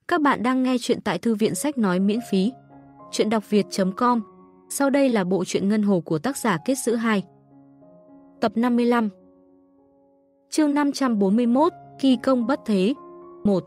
Các bạn đang nghe chuyện tại Thư viện Sách Nói miễn phí. Chuyện đọc việt.com. Sau đây là bộ truyện Ngân Hồ của tác giả Kết Giữ 2. Tập 55. Chương 541, Kỳ công bất thế. 1.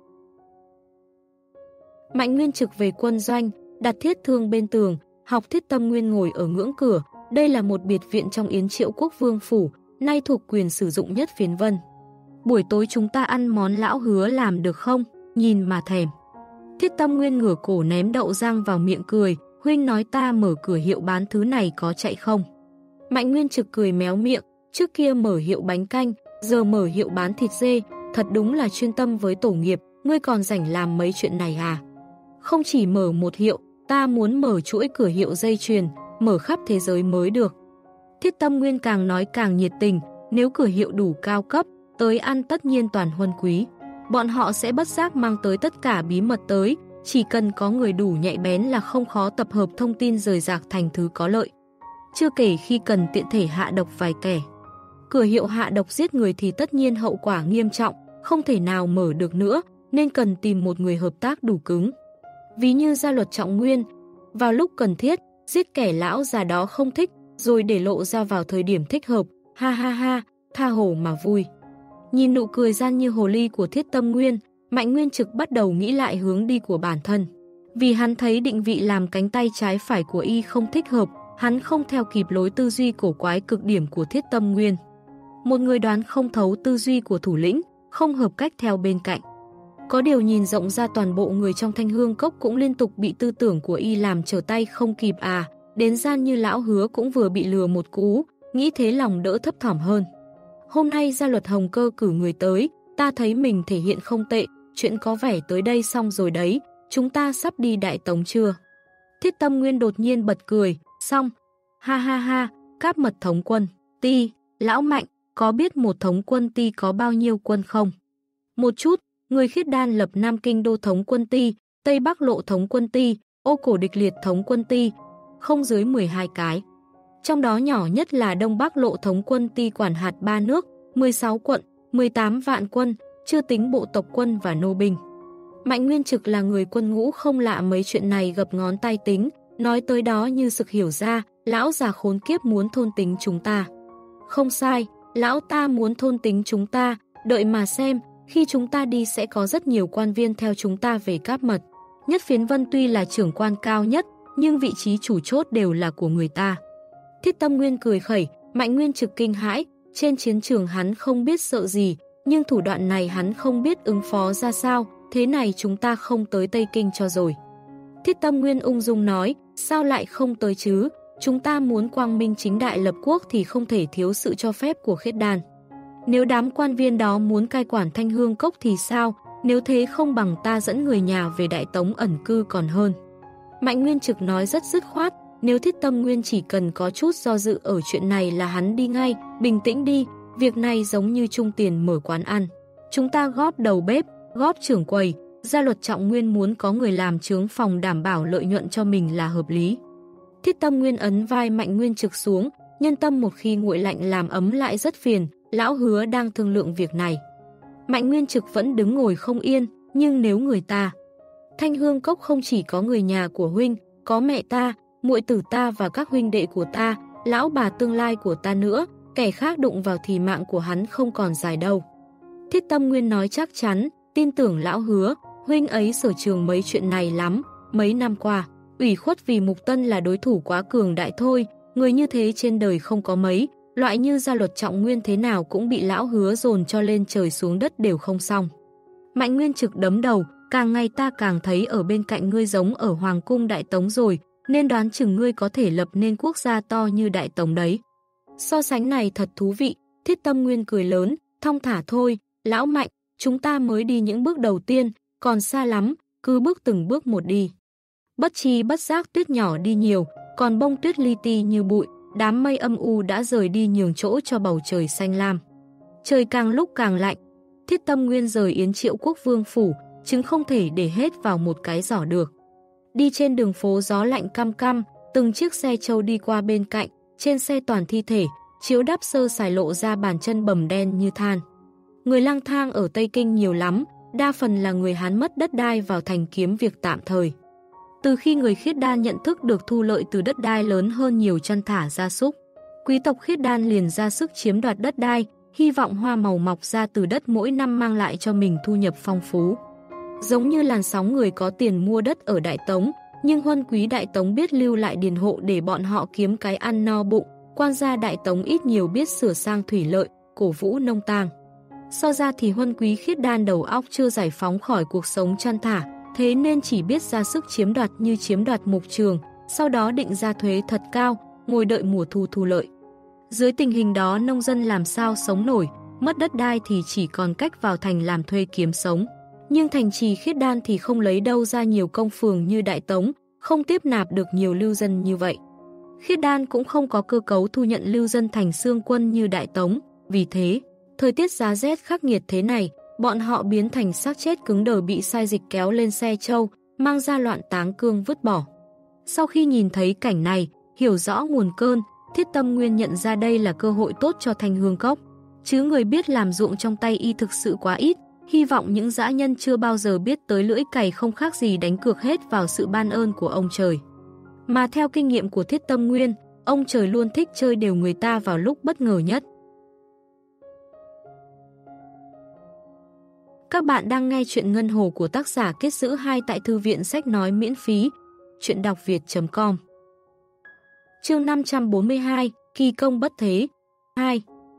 Mạnh Nguyên trực về quân doanh, đặt thiết thương bên tường, học Thiết Tâm Nguyên ngồi ở ngưỡng cửa. Đây là một biệt viện trong Yến Triệu Quốc Vương Phủ, nay thuộc quyền sử dụng nhất Phiến Vân. Buổi tối chúng ta ăn món lão hứa làm được không? Nhìn mà thèm. Thiết Tâm Nguyên ngửa cổ ném đậu rang vào miệng cười, huynh nói ta mở cửa hiệu bán thứ này có chạy không? Mạnh Nguyên trực cười méo miệng, trước kia mở hiệu bánh canh, giờ mở hiệu bán thịt dê, thật đúng là chuyên tâm với tổ nghiệp, ngươi còn rảnh làm mấy chuyện này à? Không chỉ mở một hiệu, ta muốn mở chuỗi cửa hiệu dây chuyền, mở khắp thế giới mới được. Thiết Tâm Nguyên càng nói càng nhiệt tình, nếu cửa hiệu đủ cao cấp, tới ăn tất nhiên toàn huân quý. Bọn họ sẽ bất giác mang tới tất cả bí mật tới, chỉ cần có người đủ nhạy bén là không khó tập hợp thông tin rời rạc thành thứ có lợi. Chưa kể khi cần tiện thể hạ độc vài kẻ. Cửa hiệu hạ độc giết người thì tất nhiên hậu quả nghiêm trọng, không thể nào mở được nữa, nên cần tìm một người hợp tác đủ cứng. Ví như Gia Luật Trọng Nguyên, vào lúc cần thiết, giết kẻ lão già đó không thích, rồi để lộ ra vào thời điểm thích hợp, ha ha ha, tha hồ mà vui. Nhìn nụ cười gian như hồ ly của Thiết Tâm Nguyên, Mạnh Nguyên trực bắt đầu nghĩ lại hướng đi của bản thân. Vì hắn thấy định vị làm cánh tay trái phải của y không thích hợp, hắn không theo kịp lối tư duy cổ quái cực điểm của Thiết Tâm Nguyên. Một người đoán không thấu tư duy của thủ lĩnh, không hợp cách theo bên cạnh. Có điều nhìn rộng ra toàn bộ người trong Thanh Hương Cốc cũng liên tục bị tư tưởng của y làm trở tay không kịp à, đến gian như lão hứa cũng vừa bị lừa một cú, nghĩ thế lòng đỡ thấp thỏm hơn. Hôm nay Gia Luật Hồng Cơ cử người tới, ta thấy mình thể hiện không tệ, chuyện có vẻ tới đây xong rồi đấy, chúng ta sắp đi Đại Tống chưa? Thiết Tâm Nguyên đột nhiên bật cười, xong, ha ha ha, Cáp Mật thống quân, ti, lão Mạnh, có biết một thống quân ti có bao nhiêu quân không? Một chút, người Khiết Đan lập Nam Kinh Đô thống quân ti, Tây Bắc Lộ thống quân ti, Ô Cổ Địch Liệt thống quân ti, không dưới 12 cái. Trong đó nhỏ nhất là Đông Bắc Lộ thống quân ti quản hạt 3 nước, 16 quận, 18 vạn quân, chưa tính bộ tộc quân và nô binh. Mạnh Nguyên trực là người quân ngũ không lạ mấy chuyện này gập ngón tay tính, nói tới đó như sực hiểu ra, lão già khốn kiếp muốn thôn tính chúng ta. Không sai, lão ta muốn thôn tính chúng ta, đợi mà xem, khi chúng ta đi sẽ có rất nhiều quan viên theo chúng ta về Cáp Mật. Nhất Phiến Vân tuy là trưởng quan cao nhất, nhưng vị trí chủ chốt đều là của người ta. Thiết Tâm Nguyên cười khẩy, Mạnh Nguyên trực kinh hãi, trên chiến trường hắn không biết sợ gì, nhưng thủ đoạn này hắn không biết ứng phó ra sao, thế này chúng ta không tới Tây Kinh cho rồi. Thiết Tâm Nguyên ung dung nói, sao lại không tới chứ, chúng ta muốn quang minh chính đại lập quốc thì không thể thiếu sự cho phép của Khiết Đan. Nếu đám quan viên đó muốn cai quản Thanh Hương Cốc thì sao, nếu thế không bằng ta dẫn người nhà về Đại Tống ẩn cư còn hơn. Mạnh Nguyên trực nói rất dứt khoát, nếu Thiết Tâm Nguyên chỉ cần có chút do dự ở chuyện này là hắn đi ngay, bình tĩnh đi, việc này giống như chung tiền mở quán ăn. Chúng ta góp đầu bếp, góp trưởng quầy, Gia Luật Trọng Nguyên muốn có người làm chướng phòng đảm bảo lợi nhuận cho mình là hợp lý. Thiết Tâm Nguyên ấn vai Mạnh Nguyên trực xuống, nhân tâm một khi nguội lạnh làm ấm lại rất phiền, lão hứa đang thương lượng việc này. Mạnh Nguyên trực vẫn đứng ngồi không yên, nhưng nếu người ta... Thanh Hương Cốc không chỉ có người nhà của huynh, có mẹ ta, muội tử ta và các huynh đệ của ta, lão bà tương lai của ta nữa, kẻ khác đụng vào thì mạng của hắn không còn dài đâu. Thiết Tâm Nguyên nói chắc chắn, tin tưởng lão hứa, huynh ấy sở trường mấy chuyện này lắm, mấy năm qua, ủy khuất vì Mục Tân là đối thủ quá cường đại thôi, người như thế trên đời không có mấy, loại như Gia Luật Trọng Nguyên thế nào cũng bị lão hứa dồn cho lên trời xuống đất đều không xong. Mạnh Nguyên trực đấm đầu, càng ngày ta càng thấy ở bên cạnh ngươi giống ở Hoàng cung Đại Tống rồi, nên đoán chừng ngươi có thể lập nên quốc gia to như Đại Tống đấy. So sánh này thật thú vị, Thiết Tâm Nguyên cười lớn, thong thả thôi, lão Mạnh, chúng ta mới đi những bước đầu tiên, còn xa lắm, cứ bước từng bước một đi. Bất chi bất giác tuyết nhỏ đi nhiều, còn bông tuyết li ti như bụi, đám mây âm u đã rời đi nhường chỗ cho bầu trời xanh lam. Trời càng lúc càng lạnh, Thiết Tâm Nguyên rời Yến Triệu Quốc Vương Phủ, chứng không thể để hết vào một cái giỏ được. Đi trên đường phố gió lạnh căm căm, từng chiếc xe trâu đi qua bên cạnh, trên xe toàn thi thể, chiếu đắp sơ sài lộ ra bàn chân bầm đen như than. Người lang thang ở Tây Kinh nhiều lắm, đa phần là người Hán mất đất đai vào thành kiếm việc tạm thời. Từ khi người Khiết Đan nhận thức được thu lợi từ đất đai lớn hơn nhiều chăn thả gia súc, quý tộc Khiết Đan liền ra sức chiếm đoạt đất đai, hy vọng hoa màu mọc ra từ đất mỗi năm mang lại cho mình thu nhập phong phú. Giống như làn sóng người có tiền mua đất ở Đại Tống, nhưng huân quý Đại Tống biết lưu lại điền hộ để bọn họ kiếm cái ăn no bụng, quan gia Đại Tống ít nhiều biết sửa sang thủy lợi, cổ vũ nông tàng. So ra thì huân quý Khiết Đan đầu óc chưa giải phóng khỏi cuộc sống chăn thả, thế nên chỉ biết ra sức chiếm đoạt như chiếm đoạt mục trường, sau đó định ra thuế thật cao, ngồi đợi mùa thu thu lợi. Dưới tình hình đó nông dân làm sao sống nổi, mất đất đai thì chỉ còn cách vào thành làm thuê kiếm sống. Nhưng thành trì Khiết Đan thì không lấy đâu ra nhiều công phường như Đại Tống, không tiếp nạp được nhiều lưu dân như vậy. Khiết Đan cũng không có cơ cấu thu nhận lưu dân thành xương quân như Đại Tống, vì thế, thời tiết giá rét khắc nghiệt thế này, bọn họ biến thành xác chết cứng đờ bị sai dịch kéo lên xe trâu, mang ra loạn táng cương vứt bỏ. Sau khi nhìn thấy cảnh này, hiểu rõ nguồn cơn, Thiết Tâm Nguyên nhận ra đây là cơ hội tốt cho Thanh Hương Cốc. Chứ người biết làm ruộng trong tay y thực sự quá ít, hy vọng những dã nhân chưa bao giờ biết tới lưỡi cày không khác gì đánh cược hết vào sự ban ơn của ông trời. Mà theo kinh nghiệm của Thiết Tâm Nguyên, ông trời luôn thích chơi đều người ta vào lúc bất ngờ nhất. Các bạn đang nghe chuyện Ngân Hồ của tác giả Kết Giữ 2 tại Thư viện Sách Nói miễn phí, chuyện đọc việt.com. Chương 542, Kỳ công bất thế 2.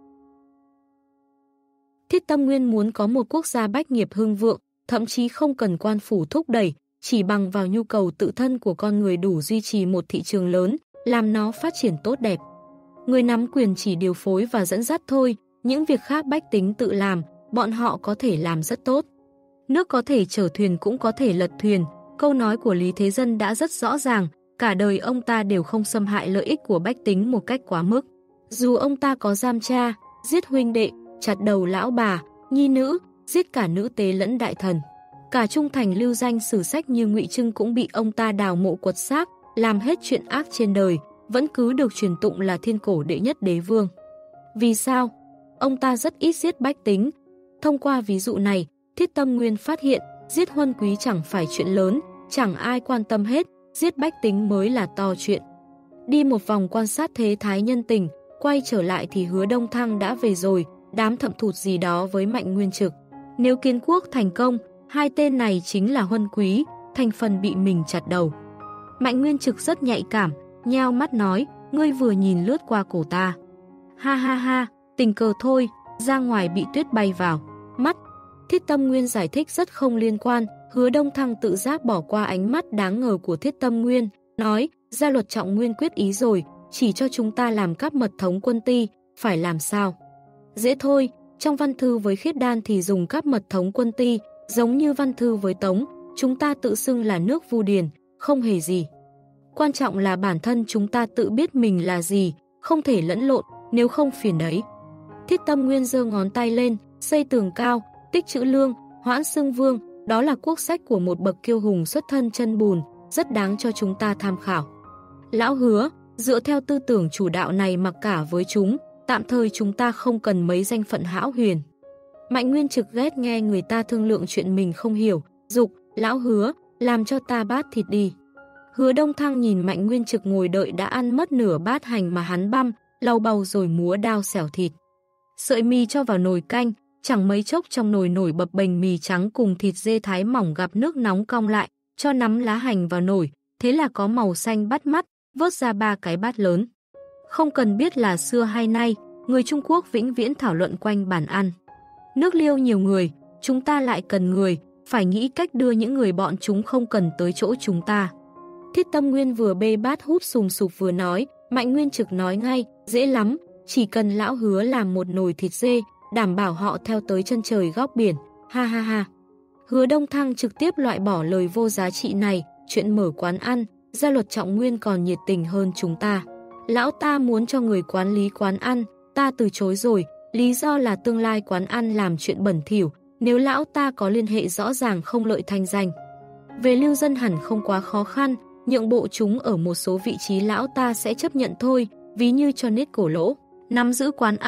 Thiết Tâm Nguyên muốn có một quốc gia bách nghiệp hưng vượng, thậm chí không cần quan phủ thúc đẩy, chỉ bằng vào nhu cầu tự thân của con người đủ duy trì một thị trường lớn, làm nó phát triển tốt đẹp. Người nắm quyền chỉ điều phối và dẫn dắt thôi, những việc khác bách tính tự làm, bọn họ có thể làm rất tốt. Nước có thể chở thuyền cũng có thể lật thuyền, câu nói của Lý Thế Dân đã rất rõ ràng, cả đời ông ta đều không xâm hại lợi ích của bách tính một cách quá mức. Dù ông ta có giam cha, giết huynh đệ, chặt đầu lão bà, nhi nữ, giết cả nữ tế lẫn đại thần. Cả trung thành lưu danh sử sách như Ngụy Trưng cũng bị ông ta đào mộ quật xác, làm hết chuyện ác trên đời, vẫn cứ được truyền tụng là thiên cổ đệ nhất đế vương. Vì sao? Ông ta rất ít giết bách tính. Thông qua ví dụ này, Thiết Tâm Nguyên phát hiện, giết huân quý chẳng phải chuyện lớn, chẳng ai quan tâm hết, giết bách tính mới là to chuyện. Đi một vòng quan sát thế thái nhân tình, quay trở lại thì Hứa Đông Thăng đã về rồi, đám thậm thụt gì đó với Mạnh Nguyên Trực. Nếu Kiến Quốc thành công, hai tên này chính là huân quý, thành phần bị mình chặt đầu. Mạnh Nguyên Trực rất nhạy cảm, nheo mắt nói, ngươi vừa nhìn lướt qua cổ ta. Ha ha ha, tình cờ thôi, ra ngoài bị tuyết bay vào mắt. Thiết Tâm Nguyên giải thích rất không liên quan, Hứa Đông Thăng tự giác bỏ qua ánh mắt đáng ngờ của Thiết Tâm Nguyên, nói, gia luật Trọng Nguyên quyết ý rồi, chỉ cho chúng ta làm các mật thống quân ty, phải làm sao? Dễ thôi, trong văn thư với Khiết Đan thì dùng các mật thống quân ty, giống như văn thư với Tống, chúng ta tự xưng là nước Vu Điền, không hề gì. Quan trọng là bản thân chúng ta tự biết mình là gì, không thể lẫn lộn, nếu không phiền đấy. Thiết Tâm Nguyên giơ ngón tay lên, xây tường cao, tích trữ lương, hoãn xưng vương, đó là quốc sách của một bậc kiêu hùng xuất thân chân bùn, rất đáng cho chúng ta tham khảo. Lão Hứa, dựa theo tư tưởng chủ đạo này mặc cả với chúng, tạm thời chúng ta không cần mấy danh phận hão huyền. Mạnh Nguyên Trực ghét nghe người ta thương lượng chuyện mình không hiểu, dục, lão Hứa, làm cho ta bát thịt đi. Hứa Đông Thăng nhìn Mạnh Nguyên Trực ngồi đợi đã ăn mất nửa bát hành mà hắn băm, lau bầu rồi múa đao xẻo thịt. Sợi mì cho vào nồi canh, chẳng mấy chốc trong nồi nổi bập bềnh mì trắng cùng thịt dê thái mỏng gặp nước nóng cong lại, cho nắm lá hành vào nồi, thế là có màu xanh bắt mắt, vớt ra 3 cái bát lớn. Không cần biết là xưa hay nay, người Trung Quốc vĩnh viễn thảo luận quanh bàn ăn. Nước Liêu nhiều người, chúng ta lại cần người, phải nghĩ cách đưa những người bọn chúng không cần tới chỗ chúng ta. Thiết Tâm Nguyên vừa bê bát hút sùm sụp vừa nói, Mạnh Nguyên Trực nói ngay, dễ lắm, chỉ cần lão Hứa làm một nồi thịt dê, đảm bảo họ theo tới chân trời góc biển, ha ha ha. Hứa Đông Thăng trực tiếp loại bỏ lời vô giá trị này, chuyện mở quán ăn, gia luật Trọng Nguyên còn nhiệt tình hơn chúng ta. Lão ta muốn cho người quản lý quán ăn, ta từ chối rồi, lý do là tương lai quán ăn làm chuyện bẩn thỉu, nếu lão ta có liên hệ rõ ràng không lợi thanh danh. Về lưu dân hẳn không quá khó khăn, nhượng bộ chúng ở một số vị trí lão ta sẽ chấp nhận thôi, ví như cho nết cổ lỗ, nắm giữ quán ăn,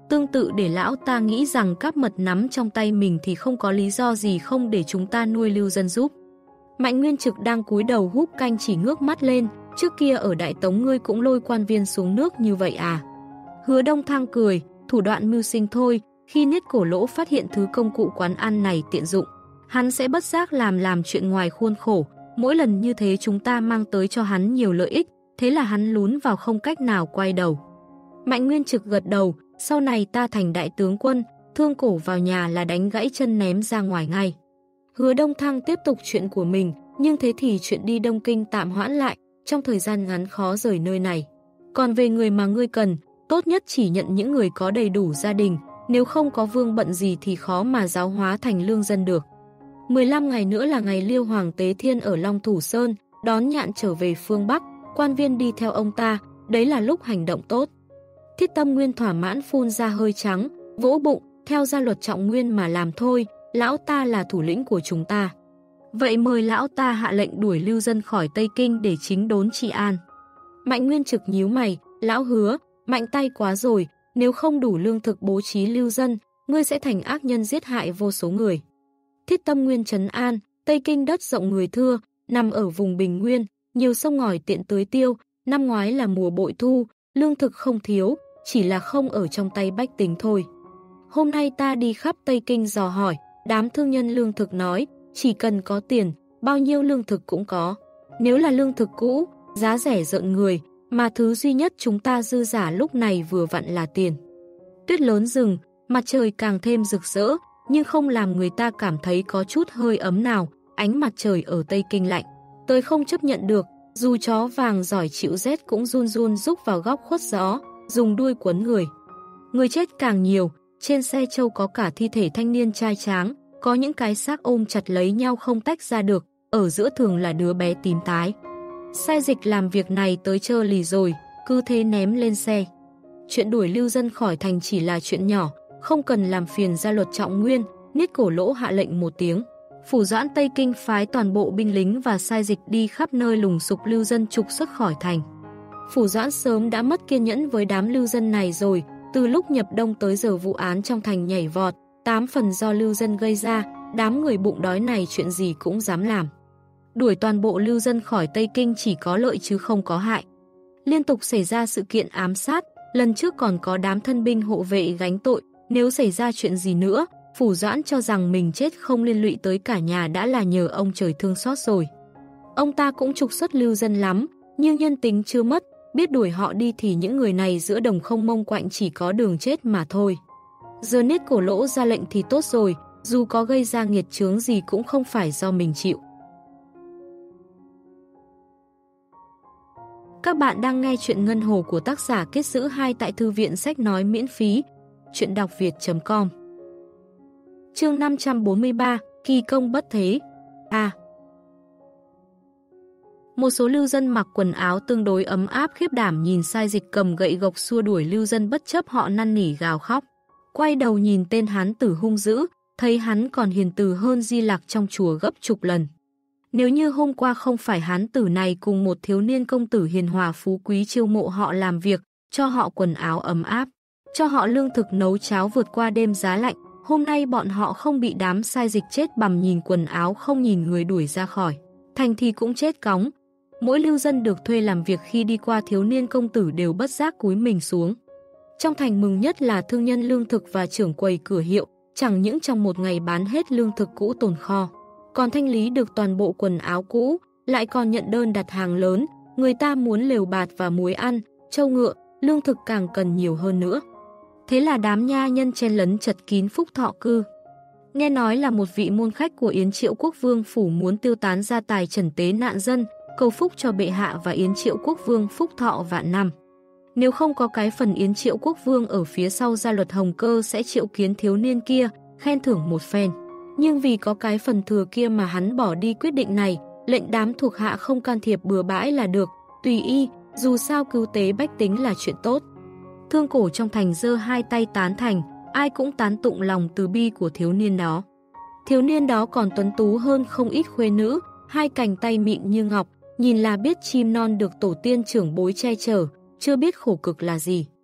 Tương tự để lão ta nghĩ rằng cáp mật nắm trong tay mình thì không có lý do gì không để chúng ta nuôi lưu dân giúp. Mạnh Nguyên Trực đang cúi đầu húp canh chỉ ngước mắt lên, trước kia ở Đại Tống ngươi cũng lôi quan viên xuống nước như vậy à? Hứa Đông Thăng cười, thủ đoạn mưu sinh thôi, khi Niết Cổ Lỗ phát hiện thứ công cụ quán ăn này tiện dụng, hắn sẽ bất giác làm chuyện ngoài khuôn khổ, mỗi lần như thế chúng ta mang tới cho hắn nhiều lợi ích, thế là hắn lún vào không cách nào quay đầu. Mạnh Nguyên Trực gật đầu, sau này ta thành đại tướng quân, Thương Cổ vào nhà là đánh gãy chân ném ra ngoài ngay. Hứa Đông Thăng tiếp tục chuyện của mình, nhưng thế thì chuyện đi Đông Kinh tạm hoãn lại, trong thời gian ngắn khó rời nơi này. Còn về người mà ngươi cần, tốt nhất chỉ nhận những người có đầy đủ gia đình, nếu không có vương bận gì thì khó mà giáo hóa thành lương dân được. 15 ngày nữa là ngày Liêu Hoàng tế thiên ở Long Thủ Sơn, đón Nhạn trở về phương Bắc, quan viên đi theo ông ta, đấy là lúc hành động tốt. Thiết Tâm Nguyên thỏa mãn phun ra hơi trắng, vỗ bụng, theo gia luật Trọng Nguyên mà làm thôi, lão ta là thủ lĩnh của chúng ta. Vậy mời lão ta hạ lệnh đuổi lưu dân khỏi Tây Kinh để chính đốn trị an. Mạnh Nguyên Trực nhíu mày, lão Hứa, mạnh tay quá rồi, nếu không đủ lương thực bố trí lưu dân, ngươi sẽ thành ác nhân giết hại vô số người. Thiết Tâm Nguyên trấn an, Tây Kinh đất rộng người thưa, nằm ở vùng Bình Nguyên, nhiều sông ngòi tiện tưới tiêu, năm ngoái là mùa bội thu, lương thực không thiếu, chỉ là không ở trong tay bách tính thôi. Hôm nay ta đi khắp Tây Kinh dò hỏi, đám thương nhân lương thực nói, chỉ cần có tiền, bao nhiêu lương thực cũng có. Nếu là lương thực cũ, giá rẻ rợn người, mà thứ duy nhất chúng ta dư giả lúc này vừa vặn là tiền. Tuyết lớn rừng, mặt trời càng thêm rực rỡ, nhưng không làm người ta cảm thấy có chút hơi ấm nào, ánh mặt trời ở Tây Kinh lạnh. Tôi không chấp nhận được, dù chó vàng giỏi chịu rét cũng run run rúc vào góc khuất gió, dùng đuôi quấn người. Người chết càng nhiều, trên xe trâu có cả thi thể thanh niên trai tráng, có những cái xác ôm chặt lấy nhau không tách ra được, ở giữa thường là đứa bé tím tái. Sai Dịch làm việc này tới trơ lì rồi, cứ thế ném lên xe. Chuyện đuổi lưu dân khỏi thành chỉ là chuyện nhỏ, không cần làm phiền gia luật Trọng Nguyên, Niết Cổ Lỗ hạ lệnh một tiếng. Phủ Doãn Tây Kinh phái toàn bộ binh lính và Sai Dịch đi khắp nơi lùng sục lưu dân trục xuất khỏi thành. Phủ Doãn sớm đã mất kiên nhẫn với đám lưu dân này rồi, từ lúc nhập đông tới giờ vụ án trong thành nhảy vọt, 8 phần do lưu dân gây ra, đám người bụng đói này chuyện gì cũng dám làm. Đuổi toàn bộ lưu dân khỏi Tây Kinh chỉ có lợi chứ không có hại. Liên tục xảy ra sự kiện ám sát, lần trước còn có đám thân binh hộ vệ gánh tội, nếu xảy ra chuyện gì nữa, Phủ Doãn cho rằng mình chết không liên lụy tới cả nhà đã là nhờ ông trời thương xót rồi. Ông ta cũng trục xuất lưu dân lắm, nhưng nhân tính chưa mất, biết đuổi họ đi thì những người này giữa đồng không mông quạnh chỉ có đường chết mà thôi. Giờ Niết Cổ Lỗ ra lệnh thì tốt rồi, dù có gây ra nghiệt chướng gì cũng không phải do mình chịu. Các bạn đang nghe chuyện Ngân Hồ của tác giả Kết Giữ 2 tại Thư viện Sách Nói miễn phí, chuyện đọc việt.com. Chương 543, Kỳ công bất thế. A. Một số lưu dân mặc quần áo tương đối ấm áp khiếp đảm nhìn Sai Dịch cầm gậy gộc xua đuổi lưu dân bất chấp họ năn nỉ gào khóc. Quay đầu nhìn tên hán tử hung dữ, thấy hắn còn hiền từ hơn Di Lặc trong chùa gấp chục lần. Nếu như hôm qua không phải hán tử này cùng một thiếu niên công tử hiền hòa phú quý chiêu mộ họ làm việc, cho họ quần áo ấm áp, cho họ lương thực nấu cháo vượt qua đêm giá lạnh, hôm nay bọn họ không bị đám Sai Dịch chết bằm nhìn quần áo không nhìn người đuổi ra khỏi thành thì cũng chết cóng. Mỗi lưu dân được thuê làm việc khi đi qua thiếu niên công tử đều bất giác cúi mình xuống. Trong thành mừng nhất là thương nhân lương thực và trưởng quầy cửa hiệu, chẳng những trong một ngày bán hết lương thực cũ tồn kho, còn thanh lý được toàn bộ quần áo cũ, lại còn nhận đơn đặt hàng lớn, người ta muốn lều bạt và muối ăn, trâu ngựa, lương thực càng cần nhiều hơn nữa. Thế là đám nha nhân chen lấn chật kín Phúc Thọ cư. Nghe nói là một vị môn khách của Yến Triệu Quốc Vương phủ muốn tiêu tán gia tài trần tế nạn dân, cầu phúc cho bệ hạ và Yến Triệu Quốc Vương phúc thọ vạn năm. Nếu không có cái phần Yến Triệu Quốc Vương ở phía sau gia luật Hồng Cơ sẽ triệu kiến thiếu niên kia, khen thưởng một phen. Nhưng vì có cái phần thừa kia mà hắn bỏ đi quyết định này, lệnh đám thuộc hạ không can thiệp bừa bãi là được, tùy y, dù sao cứu tế bách tính là chuyện tốt. Thương Cổ trong thành giơ hai tay tán thành, ai cũng tán tụng lòng từ bi của thiếu niên đó. Thiếu niên đó còn tuấn tú hơn không ít khuê nữ, hai cành tay mịn như ngọc, nhìn là biết chim non được tổ tiên trưởng bối che chở, chưa biết khổ cực là gì.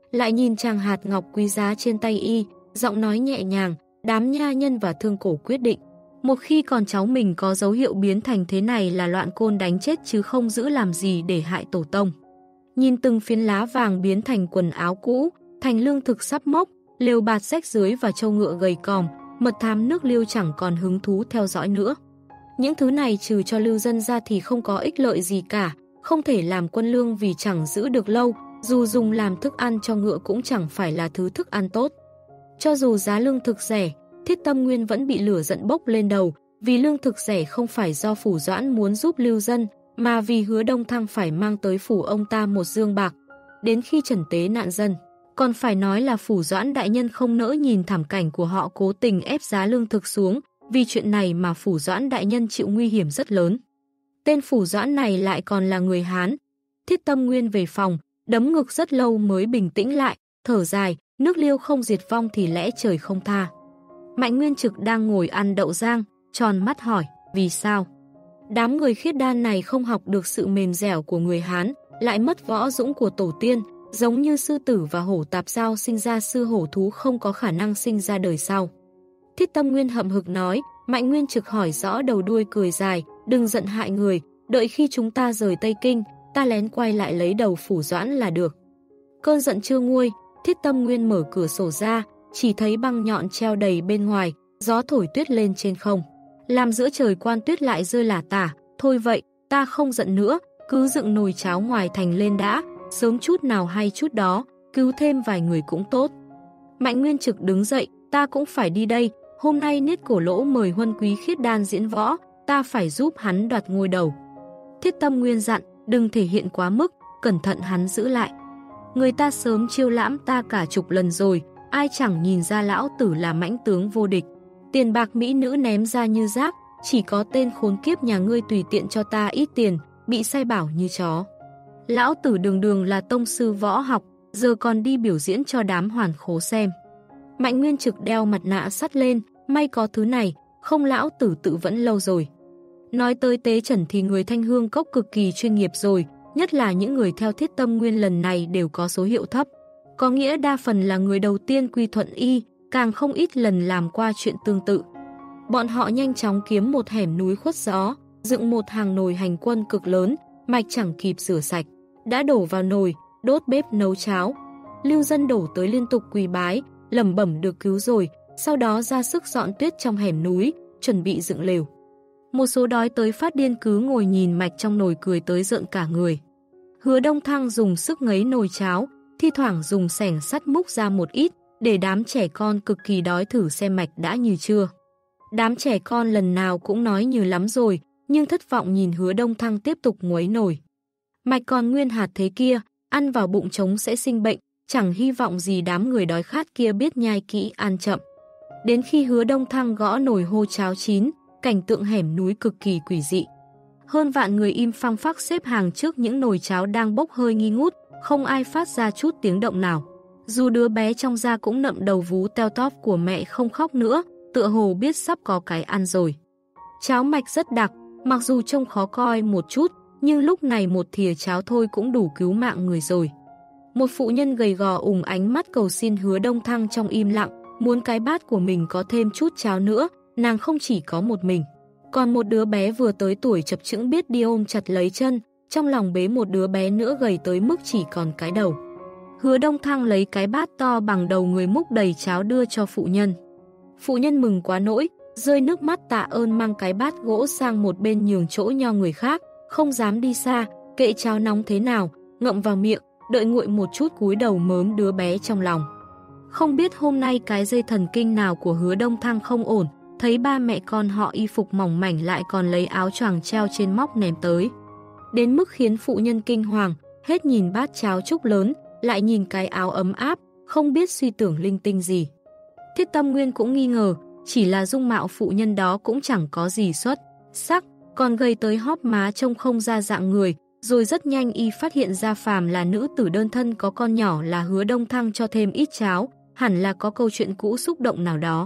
Lại nhìn chàng hạt ngọc quý giá trên tay y, giọng nói nhẹ nhàng, đám nha nhân và thương cổ quyết định. Một khi con cháu mình có dấu hiệu biến thành thế này là loạn côn đánh chết chứ không giữ làm gì để hại tổ tông. Nhìn từng phiến lá vàng biến thành quần áo cũ, thành lương thực sắp mốc, lều bạt rách rưới và trâu ngựa gầy còm, mật thám nước Liêu chẳng còn hứng thú theo dõi nữa. Những thứ này trừ cho lưu dân ra thì không có ích lợi gì cả, không thể làm quân lương vì chẳng giữ được lâu, dù dùng làm thức ăn cho ngựa cũng chẳng phải là thứ thức ăn tốt. Cho dù giá lương thực rẻ, Thiết Tâm Nguyên vẫn bị lửa giận bốc lên đầu, vì lương thực rẻ không phải do Phủ Doãn muốn giúp lưu dân, mà vì Hứa Đông Thăng phải mang tới phủ ông ta một dương bạc, đến khi trần tế nạn dân. Còn phải nói là Phủ Doãn đại nhân không nỡ nhìn thảm cảnh của họ cố tình ép giá lương thực xuống, vì chuyện này mà Phủ Doãn đại nhân chịu nguy hiểm rất lớn. Tên Phủ Doãn này lại còn là người Hán. Thiết Tâm Nguyên về phòng, đấm ngực rất lâu mới bình tĩnh lại, thở dài, nước Liêu không diệt vong thì lẽ trời không tha. Mạnh Nguyên Trực đang ngồi ăn đậu rang, tròn mắt hỏi, vì sao? Đám người khiết đan này không học được sự mềm dẻo của người Hán, lại mất võ dũng của tổ tiên, giống như sư tử và hổ tạp giao sinh ra sư hổ thú không có khả năng sinh ra đời sau. Thiết Tâm Nguyên hậm hực nói, Mạnh Nguyên Trực hỏi rõ đầu đuôi cười dài, đừng giận hại người, đợi khi chúng ta rời Tây Kinh, ta lén quay lại lấy đầu Phủ Doãn là được. Cơn giận chưa nguôi, Thiết Tâm Nguyên mở cửa sổ ra, chỉ thấy băng nhọn treo đầy bên ngoài, gió thổi tuyết lên trên không. Làm giữa trời quan tuyết lại rơi lả tả, thôi vậy, ta không giận nữa, cứ dựng nồi cháo ngoài thành lên đã, sớm chút nào hay chút đó, cứu thêm vài người cũng tốt. Mạnh Nguyên Trực đứng dậy, ta cũng phải đi đây, hôm nay Niết Cổ Lỗ mời huân quý khiết đan diễn võ, ta phải giúp hắn đoạt ngôi đầu. Thiết Tâm Nguyên dặn, đừng thể hiện quá mức, cẩn thận hắn giữ lại. Người ta sớm chiêu lãm ta cả chục lần rồi, ai chẳng nhìn ra lão tử là mãnh tướng vô địch. Tiền bạc mỹ nữ ném ra như rác, chỉ có tên khốn kiếp nhà ngươi tùy tiện cho ta ít tiền, bị sai bảo như chó. Lão tử đường đường là tông sư võ học, giờ còn đi biểu diễn cho đám hoàn khố xem. Mạnh Nguyên Trực đeo mặt nạ sắt lên, may có thứ này, không lão tử tự vẫn lâu rồi. Nói tới tế trần thì người Thanh Hương Cốc cực kỳ chuyên nghiệp rồi, nhất là những người theo Thiết Tâm Nguyên lần này đều có số hiệu thấp. Có nghĩa đa phần là người đầu tiên quy thuận y, càng không ít lần làm qua chuyện tương tự. Bọn họ nhanh chóng kiếm một hẻm núi khuất gió, dựng một hàng nồi hành quân cực lớn, mạch chẳng kịp rửa sạch. Đã đổ vào nồi, đốt bếp nấu cháo. Lưu dân đổ tới liên tục quỳ bái, lẩm bẩm được cứu rồi, sau đó ra sức dọn tuyết trong hẻm núi, chuẩn bị dựng lều. Một số đói tới phát điên cứ ngồi nhìn mạch trong nồi cười tới rợn cả người. Hứa Đông Thăng dùng sức ngấy nồi cháo, thi thoảng dùng xẻng sắt múc ra một ít, để đám trẻ con cực kỳ đói thử xem mạch đã như chưa. Đám trẻ con lần nào cũng nói như lắm rồi, nhưng thất vọng nhìn Hứa Đông Thăng tiếp tục nguấy nồi. Mạch còn nguyên hạt thế kia, ăn vào bụng trống sẽ sinh bệnh, chẳng hy vọng gì đám người đói khát kia biết nhai kỹ ăn chậm. Đến khi Hứa Đông Thăng gõ nồi hô cháo chín, cảnh tượng hẻm núi cực kỳ quỷ dị. Hơn vạn người im phăng phắc xếp hàng trước những nồi cháo đang bốc hơi nghi ngút, không ai phát ra chút tiếng động nào. Dù đứa bé trong da cũng nậm đầu vú teo tóp của mẹ không khóc nữa, tựa hồ biết sắp có cái ăn rồi. Cháo mạch rất đặc, mặc dù trông khó coi một chút, nhưng lúc này một thìa cháo thôi cũng đủ cứu mạng người rồi. Một phụ nhân gầy gò ủng ánh mắt cầu xin Hứa Đông Thăng trong im lặng, muốn cái bát của mình có thêm chút cháo nữa, nàng không chỉ có một mình. Còn một đứa bé vừa tới tuổi chập chững biết đi ôm chặt lấy chân, trong lòng bế một đứa bé nữa gầy tới mức chỉ còn cái đầu. Hứa Đông Thăng lấy cái bát to bằng đầu người múc đầy cháo đưa cho phụ nhân. Phụ nhân mừng quá nỗi, rơi nước mắt tạ ơn mang cái bát gỗ sang một bên nhường chỗ nho người khác, không dám đi xa, kệ cháo nóng thế nào, ngậm vào miệng, đợi nguội một chút cúi đầu mớm đứa bé trong lòng. Không biết hôm nay cái dây thần kinh nào của Hứa Đông Thăng không ổn, thấy ba mẹ con họ y phục mỏng mảnh lại còn lấy áo choàng treo trên móc ném tới. Đến mức khiến phụ nhân kinh hoàng, hết nhìn bát cháo trúc lớn, lại nhìn cái áo ấm áp, không biết suy tưởng linh tinh gì. Thiết Tâm Nguyên cũng nghi ngờ, chỉ là dung mạo phụ nhân đó cũng chẳng có gì xuất sắc, còn gầy tới hóp má trông không ra dạng người, rồi rất nhanh y phát hiện ra phàm là nữ tử đơn thân có con nhỏ là Hứa Đông Thăng cho thêm ít cháo, hẳn là có câu chuyện cũ xúc động nào đó.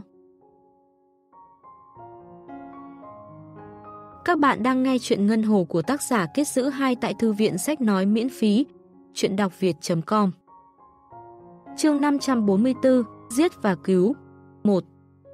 Các bạn đang nghe chuyện Ngân Hồ của tác giả Kết Giữ 2 tại Thư viện Sách Nói miễn phí, chuyện đọc việt.com. Chương 544, giết và cứu. 1.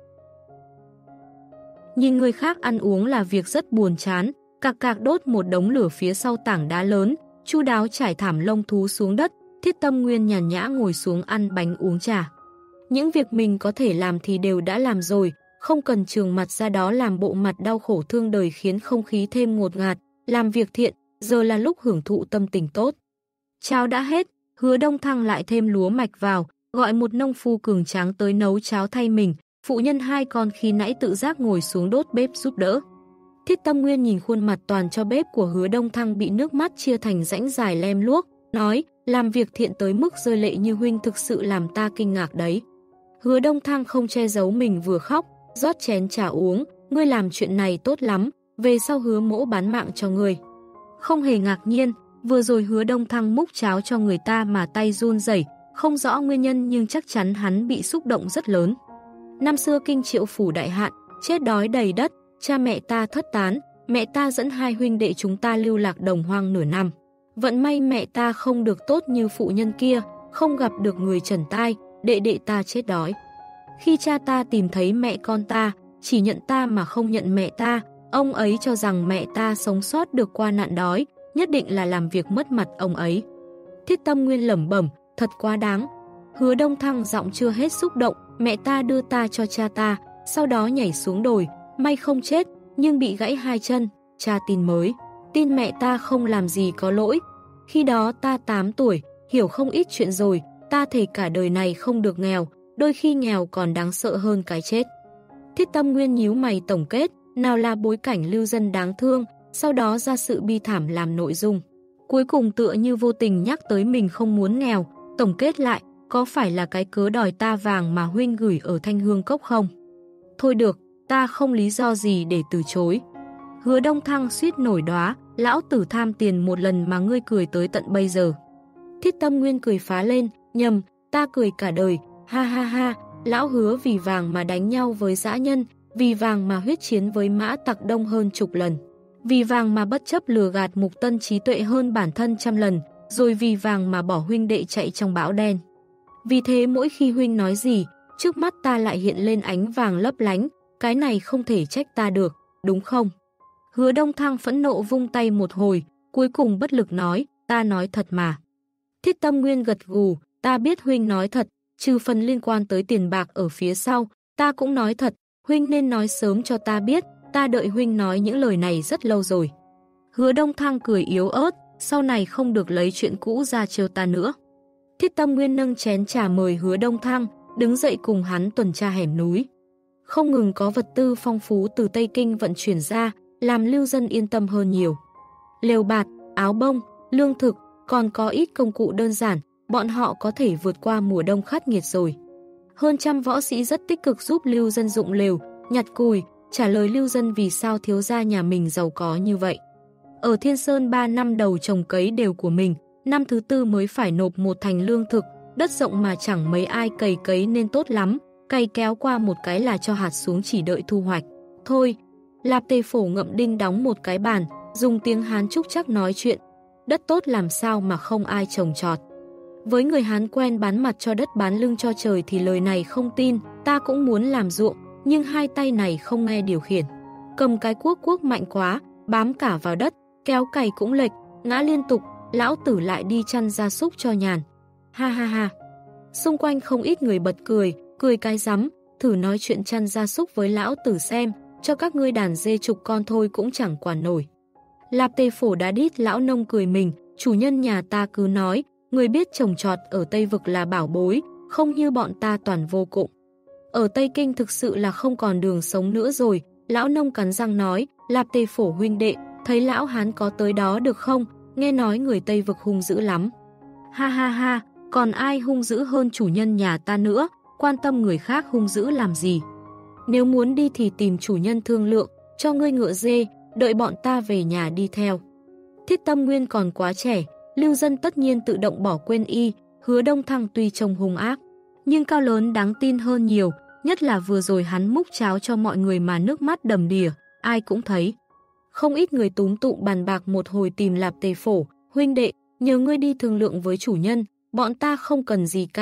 Nhìn người khác ăn uống là việc rất buồn chán, cạc đốt một đống lửa phía sau tảng đá lớn, chu đáo trải thảm lông thú xuống đất, Thiết Tâm Nguyên nhàn nhã ngồi xuống ăn bánh uống trà. Những việc mình có thể làm thì đều đã làm rồi, không cần trường mặt ra đó làm bộ mặt đau khổ thương đời khiến không khí thêm ngột ngạt, làm việc thiện, giờ là lúc hưởng thụ tâm tình tốt. Cháo đã hết, Hứa Đông Thăng lại thêm lúa mạch vào, gọi một nông phu cường tráng tới nấu cháo thay mình, phụ nhân hai con khi nãy tự giác ngồi xuống đốt bếp giúp đỡ. Thiết Tâm Nguyên nhìn khuôn mặt toàn cho bếp của Hứa Đông Thăng bị nước mắt chia thành rãnh dài lem luốc, nói, làm việc thiện tới mức rơi lệ như huynh thực sự làm ta kinh ngạc đấy. Hứa Đông Thăng không che giấu mình vừa khóc, rót chén trà uống, ngươi làm chuyện này tốt lắm, về sau Hứa mỗ bán mạng cho ngươi. Không hề ngạc nhiên, vừa rồi Hứa Đông Thăng múc cháo cho người ta mà tay run rẩy, không rõ nguyên nhân nhưng chắc chắn hắn bị xúc động rất lớn. Năm xưa Kinh Triệu phủ đại hạn, chết đói đầy đất, cha mẹ ta thất tán, mẹ ta dẫn hai huynh đệ chúng ta lưu lạc đồng hoang nửa năm. Vận may mẹ ta không được tốt như phụ nhân kia, không gặp được người trần tai, đệ đệ ta chết đói. Khi cha ta tìm thấy mẹ con ta, chỉ nhận ta mà không nhận mẹ ta, ông ấy cho rằng mẹ ta sống sót được qua nạn đói, nhất định là làm việc mất mặt ông ấy. Thiết Tâm Nguyên lẩm bẩm, thật quá đáng. Hứa Đông Thăng giọng chưa hết xúc động, mẹ ta đưa ta cho cha ta, sau đó nhảy xuống đồi, may không chết, nhưng bị gãy hai chân, cha tin mới. Tin mẹ ta không làm gì có lỗi. Khi đó ta 8 tuổi, hiểu không ít chuyện rồi, ta thề cả đời này không được nghèo, đôi khi nghèo còn đáng sợ hơn cái chết. Thiết Tâm Nguyên nhíu mày tổng kết, nào là bối cảnh lưu dân đáng thương, sau đó ra sự bi thảm làm nội dung. Cuối cùng tựa như vô tình nhắc tới mình không muốn nghèo, tổng kết lại, có phải là cái cớ đòi ta vàng mà huynh gửi ở Thanh Hương Cốc không? Thôi được, ta không lý do gì để từ chối. Hứa Đông Thăng suýt nổi đóa, lão tử tham tiền một lần mà ngươi cười tới tận bây giờ. Thiết Tâm Nguyên cười phá lên, nhầm, ta cười cả đời, ha ha ha, lão Hứa vì vàng mà đánh nhau với dã nhân, vì vàng mà huyết chiến với mã tặc đông hơn chục lần. Vì vàng mà bất chấp lừa gạt Mục Tân trí tuệ hơn bản thân trăm lần, rồi vì vàng mà bỏ huynh đệ chạy trong bão đen. Vì thế mỗi khi huynh nói gì, trước mắt ta lại hiện lên ánh vàng lấp lánh, cái này không thể trách ta được, đúng không? Hứa Đông Thăng phẫn nộ vung tay một hồi, cuối cùng bất lực nói, ta nói thật mà. Thiết Tâm Nguyên gật gù, ta biết huynh nói thật, trừ phần liên quan tới tiền bạc ở phía sau, ta cũng nói thật, huynh nên nói sớm cho ta biết, ta đợi huynh nói những lời này rất lâu rồi. Hứa Đông Thăng cười yếu ớt, sau này không được lấy chuyện cũ ra trêu ta nữa. Thiết Tâm Nguyên nâng chén trà mời Hứa Đông Thăng, đứng dậy cùng hắn tuần tra hẻm núi. Không ngừng có vật tư phong phú từ Tây Kinh vận chuyển ra, làm lưu dân yên tâm hơn nhiều. Lều bạt, áo bông, lương thực, còn có ít công cụ đơn giản, bọn họ có thể vượt qua mùa đông khắc nghiệt rồi. Hơn trăm võ sĩ rất tích cực giúp lưu dân dụng lều, nhặt cùi, trả lời lưu dân vì sao thiếu gia nhà mình giàu có như vậy. Ở Thiên Sơn 3 năm đầu trồng cấy đều của mình, năm thứ tư mới phải nộp một thành lương thực, đất rộng mà chẳng mấy ai cày cấy nên tốt lắm, cày kéo qua một cái là cho hạt xuống chỉ đợi thu hoạch. Thôi, Lạp Tề Phổ ngậm đinh đóng một cái bàn, dùng tiếng Hán trúc chắc nói chuyện, đất tốt làm sao mà không ai trồng trọt. Với người Hán quen bán mặt cho đất bán lưng cho trời thì lời này không tin, ta cũng muốn làm ruộng, nhưng hai tay này không nghe điều khiển. Cầm cái cuốc mạnh quá, bám cả vào đất, kéo cày cũng lệch, ngã liên tục, lão tử lại đi chăn gia súc cho nhàn. Ha ha ha. Xung quanh không ít người bật cười cái rắm, thử nói chuyện chăn gia súc với lão tử xem, cho các ngươi đàn dê chục con thôi cũng chẳng quản nổi. Lạp Tề Phổ đã đít lão nông cười mình, chủ nhân nhà ta cứ nói, người biết trồng trọt ở Tây Vực là bảo bối, không như bọn ta toàn vô dụng. Ở Tây Kinh thực sự là không còn đường sống nữa rồi, lão nông cắn răng nói, Lạp Tề Phổ huynh đệ, thấy lão Hán có tới đó được không, nghe nói người Tây Vực hung dữ lắm. Ha ha ha, còn ai hung dữ hơn chủ nhân nhà ta nữa, quan tâm người khác hung dữ làm gì. Nếu muốn đi thì tìm chủ nhân thương lượng, cho ngươi ngựa dê, đợi bọn ta về nhà đi theo. Thiết Tâm Nguyên còn quá trẻ, lưu dân tất nhiên tự động bỏ quên y, Hứa Đông Thăng tuy trông hung ác, nhưng cao lớn đáng tin hơn nhiều, nhất là vừa rồi hắn múc cháo cho mọi người mà nước mắt đầm đìa, ai cũng thấy. Không ít người túm tụm bàn bạc một hồi tìm Lạp Tề Phổ, huynh đệ, nhờ ngươi đi thương lượng với chủ nhân, bọn ta không cần gì cả,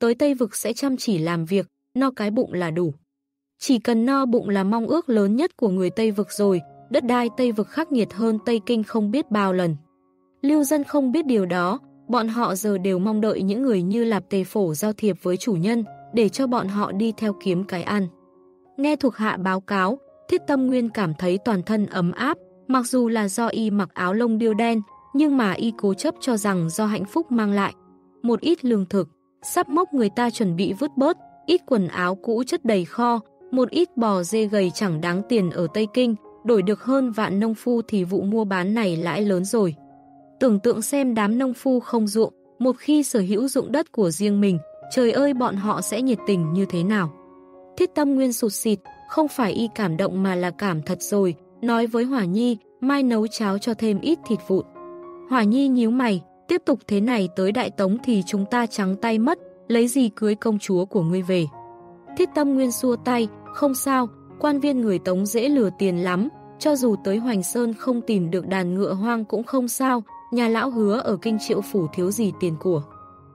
tới Tây Vực sẽ chăm chỉ làm việc, no cái bụng là đủ. Chỉ cần no bụng là mong ước lớn nhất của người Tây Vực rồi, đất đai Tây Vực khắc nghiệt hơn Tây Kinh không biết bao lần. Lưu dân không biết điều đó, bọn họ giờ đều mong đợi những người như Lạp Tề Phổ giao thiệp với chủ nhân, để cho bọn họ đi theo kiếm cái ăn. Nghe thuộc hạ báo cáo, Thiết Tâm Nguyên cảm thấy toàn thân ấm áp, mặc dù là do y mặc áo lông điêu đen, nhưng mà y cố chấp cho rằng do hạnh phúc mang lại. Một ít lương thực, sắp mốc người ta chuẩn bị vứt bớt, ít quần áo cũ chất đầy kho, một ít bò dê gầy chẳng đáng tiền ở Tây Kinh, đổi được hơn vạn nông phu thì vụ mua bán này lãi lớn rồi. Tưởng tượng xem đám nông phu không ruộng, một khi sở hữu ruộng đất của riêng mình, trời ơi bọn họ sẽ nhiệt tình như thế nào. Thiết Tâm Nguyên sụt sịt, không phải y cảm động mà là cảm thật rồi, nói với Hỏa Nhi, mai nấu cháo cho thêm ít thịt vụn. Hỏa Nhi nhíu mày, tiếp tục thế này tới Đại Tống thì chúng ta trắng tay mất, lấy gì cưới công chúa của ngươi về. Thiết Tâm Nguyên xua tay, không sao, quan viên người Tống dễ lừa tiền lắm, cho dù tới Hoành Sơn không tìm được đàn ngựa hoang cũng không sao, nhà lão Hứa ở Kinh Triệu Phủ thiếu gì tiền của.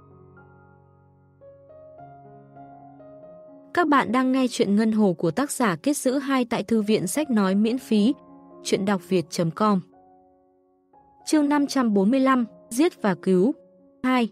Các bạn đang nghe chuyện Ngân Hồ của tác giả Kết Giữ 2 tại Thư viện Sách Nói miễn phí, chuyện đọc việt.com. Chương 545, Giết và Cứu 2.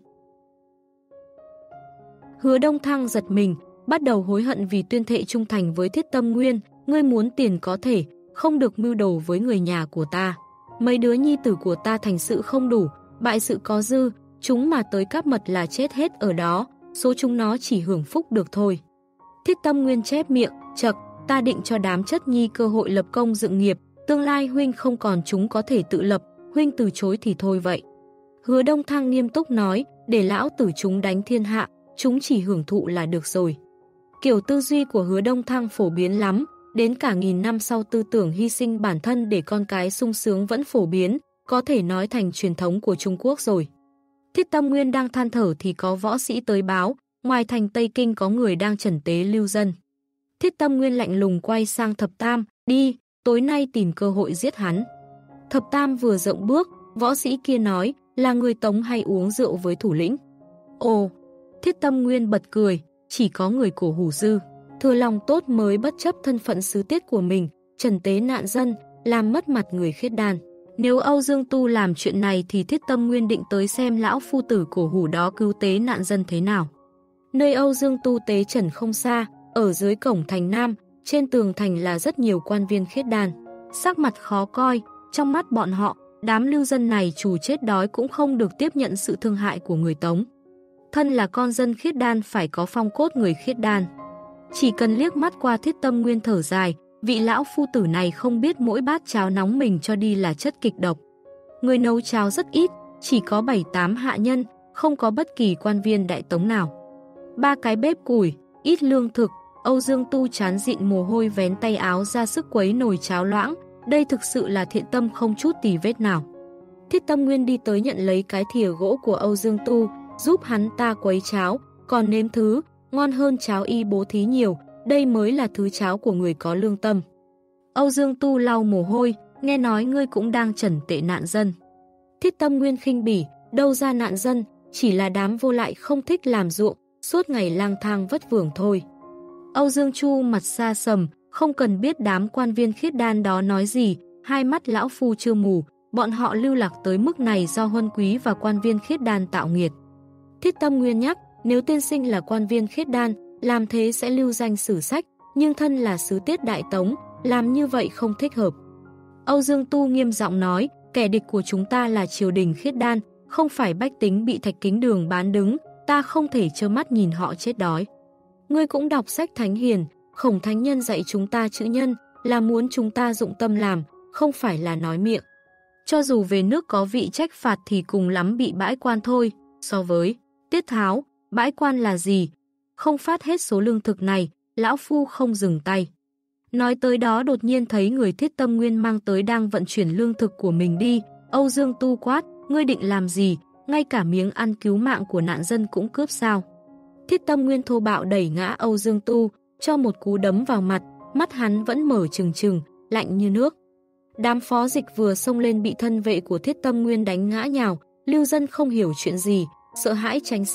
Hứa Đông Thăng giật mình, bắt đầu hối hận vì tuyên thệ trung thành với Thiết Tâm Nguyên, ngươi muốn tiền có thể, không được mưu đồ với người nhà của ta. Mấy đứa nhi tử của ta thành sự không đủ, bại sự có dư, chúng mà tới cáp mật là chết hết ở đó, số chúng nó chỉ hưởng phúc được thôi. Thiết Tâm Nguyên chép miệng, chậc, ta định cho đám chất nhi cơ hội lập công dựng nghiệp, tương lai huynh không còn chúng có thể tự lập, huynh từ chối thì thôi vậy. Hứa Đông Thăng nghiêm túc nói, để lão tử chúng đánh thiên hạ, chúng chỉ hưởng thụ là được rồi. Kiểu tư duy của Hứa Đông Thăng phổ biến lắm, đến cả nghìn năm sau tư tưởng hy sinh bản thân để con cái sung sướng vẫn phổ biến, có thể nói thành truyền thống của Trung Quốc rồi. Thiết Tâm Nguyên đang than thở thì có võ sĩ tới báo, ngoài thành Tây Kinh có người đang trần tế lưu dân. Thiết Tâm Nguyên lạnh lùng quay sang Thập Tam, đi, tối nay tìm cơ hội giết hắn. Thập Tam vừa rộng bước, võ sĩ kia nói, là người Tống hay uống rượu với thủ lĩnh. Ồ, Thiết Tâm Nguyên bật cười, chỉ có người Cổ Hủ Dư, thừa lòng tốt mới bất chấp thân phận sứ tiết của mình, trần tế nạn dân, làm mất mặt người Khiết Đan. Nếu Âu Dương Tu làm chuyện này thì Thiết Tâm Nguyên định tới xem lão phu tử Cổ Hủ đó cứu tế nạn dân thế nào. Nơi Âu Dương Tu tế trần không xa, ở dưới cổng thành Nam, trên tường thành là rất nhiều quan viên Khiết Đan. Sắc mặt khó coi, trong mắt bọn họ, đám lưu dân này dù chết đói cũng không được tiếp nhận sự thương hại của người Tống. Thân là con dân Khiết Đan phải có phong cốt người Khiết Đan. Chỉ cần liếc mắt qua Thiết Tâm Nguyên thở dài, vị lão phu tử này không biết mỗi bát cháo nóng mình cho đi là chất kịch độc. Người nấu cháo rất ít, chỉ có 7-8 hạ nhân, không có bất kỳ quan viên Đại Tống nào. 3 cái bếp củi, ít lương thực, Âu Dương Tu chán dịn mồ hôi vén tay áo ra sức quấy nồi cháo loãng, đây thực sự là thiện tâm không chút tì vết nào. Thiết Tâm Nguyên đi tới nhận lấy cái thìa gỗ của Âu Dương Tu, giúp hắn ta quấy cháo, còn nếm thứ, ngon hơn cháo y bố thí nhiều, đây mới là thứ cháo của người có lương tâm. Âu Dương Tu lau mồ hôi, nghe nói ngươi cũng đang trần tệ nạn dân. Thiết Tâm Nguyên khinh bỉ, đâu ra nạn dân, chỉ là đám vô lại không thích làm ruộng, suốt ngày lang thang vất vưởng thôi. Âu Dương Chu mặt xa sầm, không cần biết đám quan viên Khiết Đan đó nói gì, hai mắt lão phu chưa mù, bọn họ lưu lạc tới mức này do huân quý và quan viên Khiết Đan tạo nghiệt. Thiết Tâm Nguyên nhắc, nếu tiên sinh là quan viên Khiết Đan, làm thế sẽ lưu danh sử sách, nhưng thân là sứ tiết Đại Tống, làm như vậy không thích hợp. Âu Dương Tu nghiêm giọng nói, kẻ địch của chúng ta là triều đình Khiết Đan, không phải bách tính bị Thạch Kính Đường bán đứng, ta không thể trơ mắt nhìn họ chết đói. Ngươi cũng đọc sách Thánh Hiền, Khổng Thánh Nhân dạy chúng ta chữ nhân, là muốn chúng ta dụng tâm làm, không phải là nói miệng. Cho dù về nước có vị trách phạt thì cùng lắm bị bãi quan thôi, so với Tiết Tháo, bãi quan là gì? Không phát hết số lương thực này, lão phu không dừng tay. Nói tới đó đột nhiên thấy người Thiết Tâm Nguyên mang tới đang vận chuyển lương thực của mình đi, Âu Dương Tu quát, ngươi định làm gì, ngay cả miếng ăn cứu mạng của nạn dân cũng cướp sao? Thiết Tâm Nguyên thô bạo đẩy ngã Âu Dương Tu, cho một cú đấm vào mặt, mắt hắn vẫn mở trừng trừng, lạnh như nước. Đám phó dịch vừa xông lên bị thân vệ của Thiết Tâm Nguyên đánh ngã nhào, lưu dân không hiểu chuyện gì, sợ hãi tránh xa,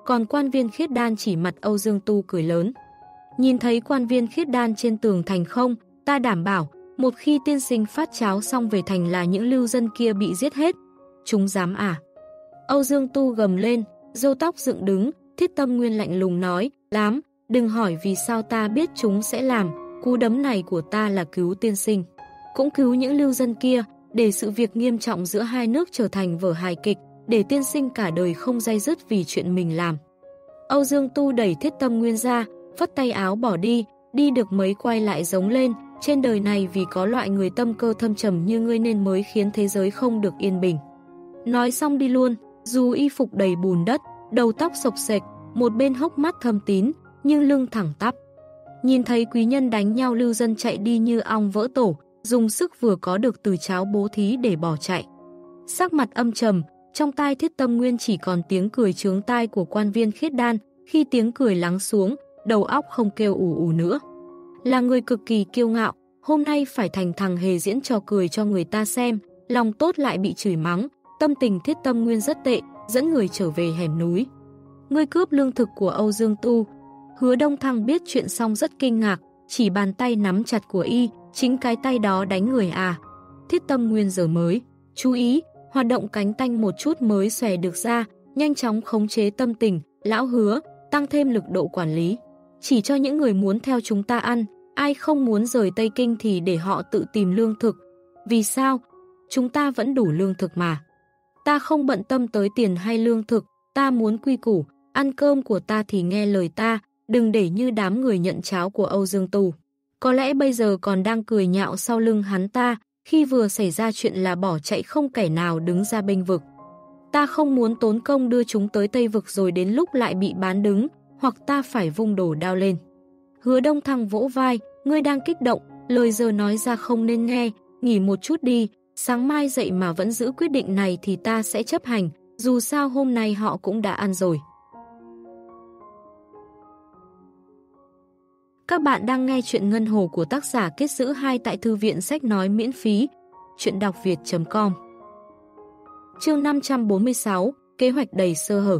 còn quan viên khiết đan chỉ mặt Âu Dương Tu cười lớn. Nhìn thấy quan viên khiết đan trên tường thành không, ta đảm bảo, một khi tiên sinh phát cháo xong về thành là những lưu dân kia bị giết hết. Chúng dám à? Âu Dương Tu gầm lên, râu tóc dựng đứng, Thiết Tâm Nguyên lạnh lùng nói, dám, đừng hỏi vì sao ta biết chúng sẽ làm, cú đấm này của ta là cứu tiên sinh. Cũng cứu những lưu dân kia, để sự việc nghiêm trọng giữa hai nước trở thành vở hài kịch, để tiên sinh cả đời không day dứt vì chuyện mình làm. Âu Dương Tu đẩy Thiết Tâm Nguyên ra, phất tay áo bỏ đi, đi được mấy quay lại giống lên, trên đời này vì có loại người tâm cơ thâm trầm như ngươi nên mới khiến thế giới không được yên bình. Nói xong đi luôn, dù y phục đầy bùn đất, đầu tóc xộc xệch, một bên hốc mắt thâm tín, nhưng lưng thẳng tắp. Nhìn thấy quý nhân đánh nhau lưu dân chạy đi như ong vỡ tổ, dùng sức vừa có được từ cháo bố thí để bỏ chạy. Sắc mặt âm trầm, trong tai Thiết Tâm Nguyên chỉ còn tiếng cười chướng tai của quan viên khiết đan, khi tiếng cười lắng xuống, đầu óc không kêu ù ù nữa. Là người cực kỳ kiêu ngạo, hôm nay phải thành thằng hề diễn trò cười cho người ta xem, lòng tốt lại bị chửi mắng, tâm tình Thiết Tâm Nguyên rất tệ, dẫn người trở về hẻm núi. Ngươi cướp lương thực của Âu Dương Tu. Hứa Đông Thăng biết chuyện xong rất kinh ngạc, chỉ bàn tay nắm chặt của y, chính cái tay đó đánh người à. Thiết Tâm Nguyên giờ mới chú ý, hoạt động cánh tanh một chút mới xòe được ra, nhanh chóng khống chế tâm tình, lão Hứa, tăng thêm lực độ quản lý. Chỉ cho những người muốn theo chúng ta ăn, ai không muốn rời Tây Kinh thì để họ tự tìm lương thực. Vì sao? Chúng ta vẫn đủ lương thực mà. Ta không bận tâm tới tiền hay lương thực, ta muốn quy củ, ăn cơm của ta thì nghe lời ta, đừng để như đám người nhận cháo của Âu Dương Tu. Có lẽ bây giờ còn đang cười nhạo sau lưng hắn ta, khi vừa xảy ra chuyện là bỏ chạy không kẻ nào đứng ra bênh vực. Ta không muốn tốn công đưa chúng tới Tây Vực rồi đến lúc lại bị bán đứng, hoặc ta phải vung đồ đao lên. Hứa Đông Thăng vỗ vai, ngươi đang kích động, lời giờ nói ra không nên nghe, nghỉ một chút đi, sáng mai dậy mà vẫn giữ quyết định này thì ta sẽ chấp hành, dù sao hôm nay họ cũng đã ăn rồi. Các bạn đang nghe chuyện Ngân Hồ của tác giả Kết Giữ 2 tại Thư viện Sách Nói miễn phí, chuyện đọc việt.com. Chương 546, kế hoạch đầy sơ hở.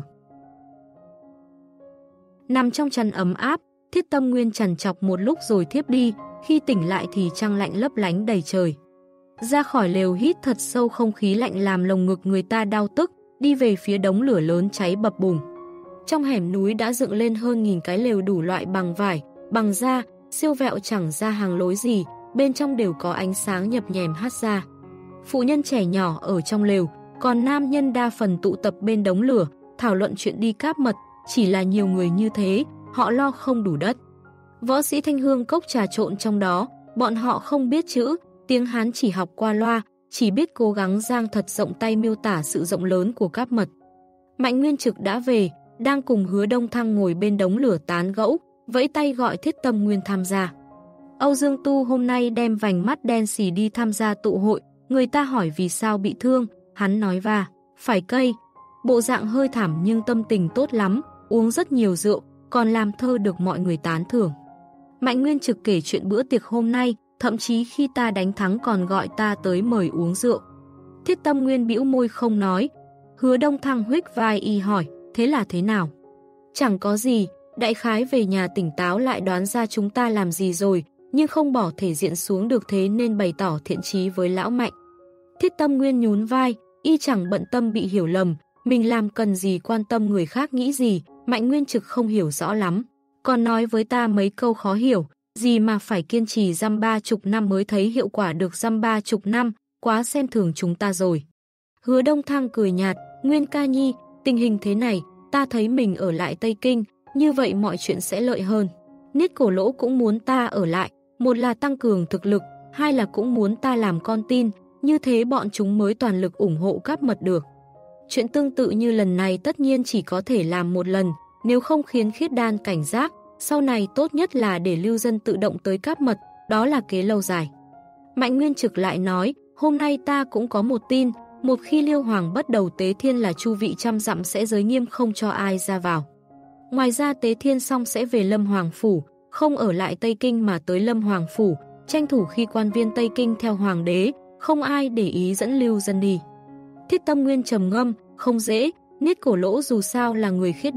Nằm trong chăn ấm áp, Thiết Tâm Nguyên trằn trọc một lúc rồi thiếp đi, khi tỉnh lại thì trăng lạnh lấp lánh đầy trời. Ra khỏi lều hít thật sâu không khí lạnh làm lồng ngực người ta đau tức, đi về phía đống lửa lớn cháy bập bùng. Trong hẻm núi đã dựng lên hơn 1000 cái lều đủ loại bằng vải, bằng da, siêu vẹo chẳng ra hàng lối gì, bên trong đều có ánh sáng nhập nhèm hắt ra. Phụ nhân trẻ nhỏ ở trong lều, còn nam nhân đa phần tụ tập bên đống lửa, thảo luận chuyện đi cáp mật, chỉ là nhiều người như thế, họ lo không đủ đất. Võ sĩ thanh hương cốc trà trộn trong đó, bọn họ không biết chữ, tiếng Hán chỉ học qua loa, chỉ biết cố gắng giang thật rộng tay miêu tả sự rộng lớn của cáp mật. Mạnh Nguyên Trực đã về, đang cùng Hứa Đông Thăng ngồi bên đống lửa tán gẫu, vẫy tay gọi Thiết Tâm Nguyên tham gia. Âu Dương Tu hôm nay đem vành mắt đen xì đi tham gia tụ hội, người ta hỏi vì sao bị thương, hắn nói phải cây. Bộ dạng hơi thảm nhưng tâm tình tốt lắm, uống rất nhiều rượu, còn làm thơ được mọi người tán thưởng. Mạnh Nguyên Trực kể chuyện bữa tiệc hôm nay, thậm chí khi ta đánh thắng còn gọi ta tới mời uống rượu. Thiết Tâm Nguyên bĩu môi không nói. Hứa Đông Thăng huých vai y hỏi, thế là thế nào? Chẳng có gì, đại khái về nhà tỉnh táo lại đoán ra chúng ta làm gì rồi, nhưng không bỏ thể diện xuống được thế nên bày tỏ thiện chí với lão Mạnh. Thiết Tâm Nguyên nhún vai, y chẳng bận tâm bị hiểu lầm, mình làm cần gì quan tâm người khác nghĩ gì, Mạnh Nguyên Trực không hiểu rõ lắm. Còn nói với ta mấy câu khó hiểu, gì mà phải kiên trì dăm 30 năm mới thấy hiệu quả được dăm 30 năm, quá xem thường chúng ta rồi. Hứa Đông Thăng cười nhạt, Nguyên ca nhi, tình hình thế này, ta thấy mình ở lại Tây Kinh, như vậy mọi chuyện sẽ lợi hơn. Niết Cổ Lỗ cũng muốn ta ở lại, một là tăng cường thực lực, hai là cũng muốn ta làm con tin, như thế bọn chúng mới toàn lực ủng hộ cáp mật được. Chuyện tương tự như lần này tất nhiên chỉ có thể làm một lần, nếu không khiến khiết đan cảnh giác, sau này tốt nhất là để lưu dân tự động tới cáp mật, đó là kế lâu dài. Mạnh Nguyên Trực lại nói, hôm nay ta cũng có một tin, một khi Liêu Hoàng bắt đầu tế thiên là chu vị 100 dặm sẽ giới nghiêm không cho ai ra vào. Ngoài ra tế thiên xong sẽ về Lâm Hoàng Phủ, không ở lại Tây Kinh mà tới Lâm Hoàng Phủ, tranh thủ khi quan viên Tây Kinh theo Hoàng đế, không ai để ý dẫn lưu dân đi. Thiết Tâm Nguyên trầm ngâm, không dễ, Niết Cổ Lỗ dù sao là người khiết đan,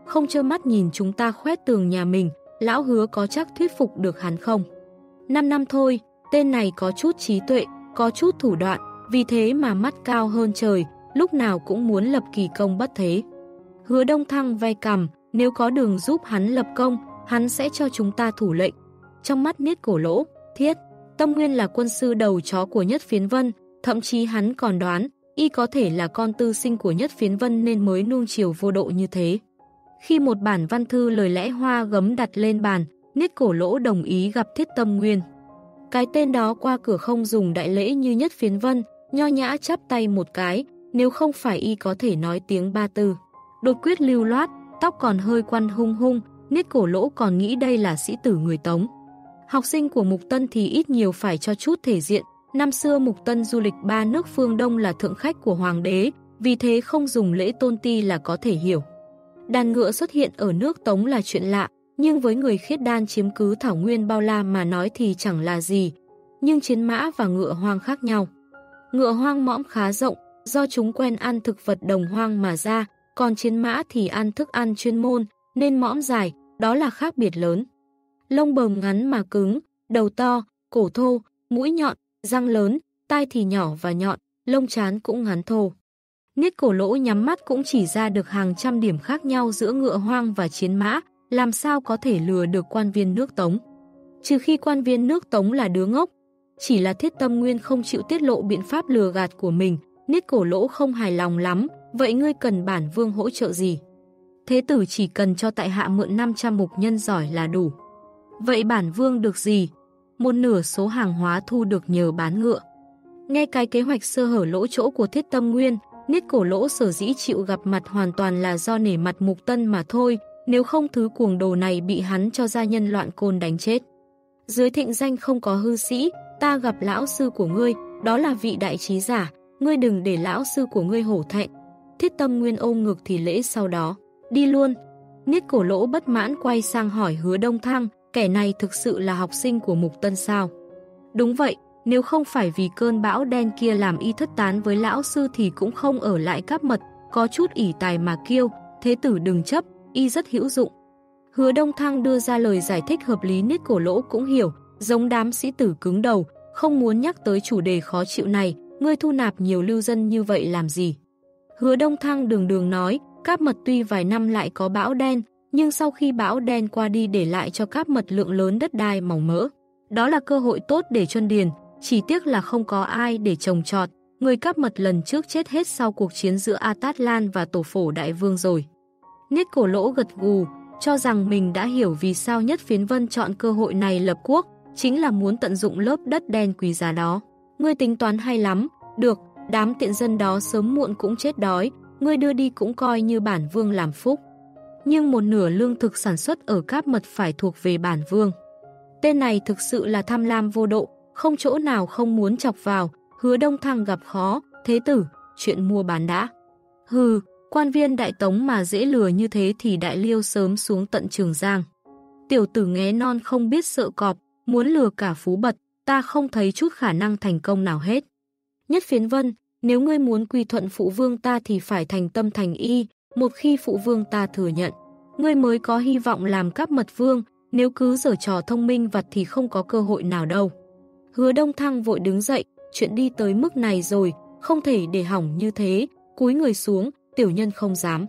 không trơ mắt nhìn chúng ta khoét tường nhà mình, lão Hứa có chắc thuyết phục được hắn không? 5 năm thôi, tên này có chút trí tuệ, có chút thủ đoạn, vì thế mà mắt cao hơn trời, lúc nào cũng muốn lập kỳ công bất thế. Hứa Đông Thăng ve cằm, nếu có đường giúp hắn lập công, hắn sẽ cho chúng ta thủ lệnh. Trong mắt Niết Cổ Lỗ, Thiết Tâm Nguyên là quân sư đầu chó của Nhất Phiến Vân, thậm chí hắn còn đoán, y có thể là con tư sinh của Nhất Phiến Vân nên mới nuông chiều vô độ như thế. Khi một bản văn thư lời lẽ hoa gấm đặt lên bàn, Niết Cổ Lỗ đồng ý gặp Thiết Tâm Nguyên. Cái tên đó qua cửa không dùng đại lễ như Nhất Phiến Vân, nho nhã chắp tay một cái, nếu không phải y có thể nói tiếng ba tư. Đột quyết lưu loát, tóc còn hơi quăn hung hung, Niết Cổ Lỗ còn nghĩ đây là sĩ tử người Tống. Học sinh của Mục Tân thì ít nhiều phải cho chút thể diện, năm xưa Mục Tân du lịch 3 nước phương Đông là thượng khách của hoàng đế, vì thế không dùng lễ tôn ti là có thể hiểu. Đàn ngựa xuất hiện ở nước Tống là chuyện lạ, nhưng với người khiết đan chiếm cứ thảo nguyên bao la mà nói thì chẳng là gì. Nhưng chiến mã và ngựa hoang khác nhau. Ngựa hoang mõm khá rộng, do chúng quen ăn thực vật đồng hoang mà ra, còn chiến mã thì ăn thức ăn chuyên môn, nên mõm dài, đó là khác biệt lớn. Lông bờm ngắn mà cứng, đầu to, cổ thô, mũi nhọn, răng lớn, tai thì nhỏ và nhọn, lông trán cũng ngắn thô. Niết Cổ Lỗ nhắm mắt cũng chỉ ra được hàng trăm điểm khác nhau giữa ngựa hoang và chiến mã, làm sao có thể lừa được quan viên nước Tống. Trừ khi quan viên nước Tống là đứa ngốc, chỉ là Thiết Tâm Nguyên không chịu tiết lộ biện pháp lừa gạt của mình, Niết Cổ Lỗ không hài lòng lắm, vậy ngươi cần bản vương hỗ trợ gì? Thế tử chỉ cần cho tại hạ mượn 500 mục nhân giỏi là đủ. Vậy bản vương được gì? Một nửa số hàng hóa thu được nhờ bán ngựa. Nghe cái kế hoạch sơ hở lỗ chỗ của Thiết Tâm Nguyên, Niết Cổ Lỗ sở dĩ chịu gặp mặt hoàn toàn là do nể mặt Mục Tân mà thôi, nếu không thứ cuồng đồ này bị hắn cho gia nhân loạn côn đánh chết. Dưới thịnh danh không có hư sĩ, ta gặp lão sư của ngươi, đó là vị đại trí giả, ngươi đừng để lão sư của ngươi hổ thẹn. Thiết Tâm Nguyên ôm ngực thì lễ sau đó, đi luôn. Niết Cổ Lỗ bất mãn quay sang hỏi Hứa Đông Thăng, kẻ này thực sự là học sinh của Mục Tân sao? Đúng vậy, nếu không phải vì cơn bão đen kia làm y thất tán với lão sư thì cũng không ở lại Cáp Mật, có chút ỷ tài mà kiêu, thế tử đừng chấp, y rất hữu dụng. Hứa Đông Thăng đưa ra lời giải thích hợp lý, Niết Cổ Lỗ cũng hiểu, giống đám sĩ tử cứng đầu, không muốn nhắc tới chủ đề khó chịu này, ngươi thu nạp nhiều lưu dân như vậy làm gì? Hứa Đông Thăng đường nói, Cáp Mật tuy vài năm lại có bão đen, nhưng sau khi bão đen qua đi để lại cho Cáp Mật lượng lớn đất đai mỏng mỡ. Đó là cơ hội tốt để chuân điền, chỉ tiếc là không có ai để trồng trọt, người Cáp Mật lần trước chết hết sau cuộc chiến giữa A Tát Lan và Tổ Phổ Đại Vương rồi. Niết Cổ Lỗ gật gù, cho rằng mình đã hiểu vì sao Nhất Phiến Vân chọn cơ hội này lập quốc, chính là muốn tận dụng lớp đất đen quý giá đó. Ngươi tính toán hay lắm, được, đám tiện dân đó sớm muộn cũng chết đói, ngươi đưa đi cũng coi như bản vương làm phúc. Nhưng một nửa lương thực sản xuất ở Cáp Mật phải thuộc về bản vương. Tên này thực sự là tham lam vô độ, không chỗ nào không muốn chọc vào. Hứa Đông Thăng gặp khó, thế tử, chuyện mua bán đã. Hừ, quan viên Đại Tống mà dễ lừa như thế thì Đại Liêu sớm xuống tận Trường Giang. Tiểu tử nghé non không biết sợ cọp, muốn lừa cả Phú Bật, ta không thấy chút khả năng thành công nào hết. Nhất Phiến Vân, nếu ngươi muốn quy thuận phụ vương ta thì phải thành tâm thành ý, một khi phụ vương ta thừa nhận, ngươi mới có hy vọng làm Cáp Mật vương, nếu cứ giở trò thông minh vặt thì không có cơ hội nào đâu. Hứa Đông Thăng vội đứng dậy, chuyện đi tới mức này rồi, không thể để hỏng như thế, cúi người xuống, tiểu nhân không dám.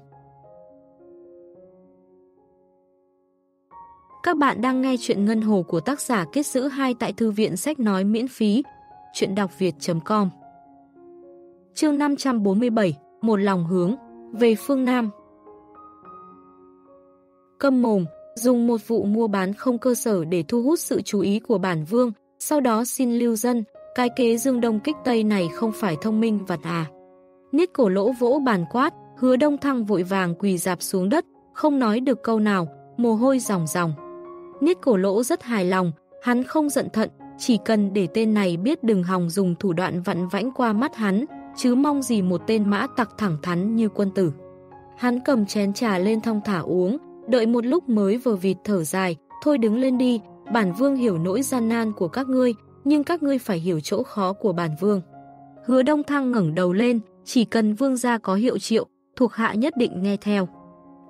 Các bạn đang nghe chuyện Ngân Hồ của tác giả Kết Giữ 2 tại Thư viện Sách Nói miễn phí, chuyện đọc việt.com. Chương 547, một lòng hướng, về phương Nam. Câm mồm, dùng một vụ mua bán không cơ sở để thu hút sự chú ý của bản vương, sau đó xin lưu dân, cái kế dương đông kích tây này không phải thông minh vặt à. Niết Cổ Lỗ vỗ bàn quát, Hứa Đông Thăng vội vàng quỳ rạp xuống đất, không nói được câu nào, mồ hôi ròng ròng. Niết Cổ Lỗ rất hài lòng, hắn không giận thận, chỉ cần để tên này biết đừng hòng dùng thủ đoạn vặn vãnh qua mắt hắn, chứ mong gì một tên mã tặc thẳng thắn như quân tử. Hắn cầm chén trà lên thong thả uống, đợi một lúc mới vờ vịt thở dài, thôi đứng lên đi, bản vương hiểu nỗi gian nan của các ngươi, nhưng các ngươi phải hiểu chỗ khó của bản vương. Hứa Đông Thăng ngẩng đầu lên, chỉ cần vương gia có hiệu triệu, thuộc hạ nhất định nghe theo.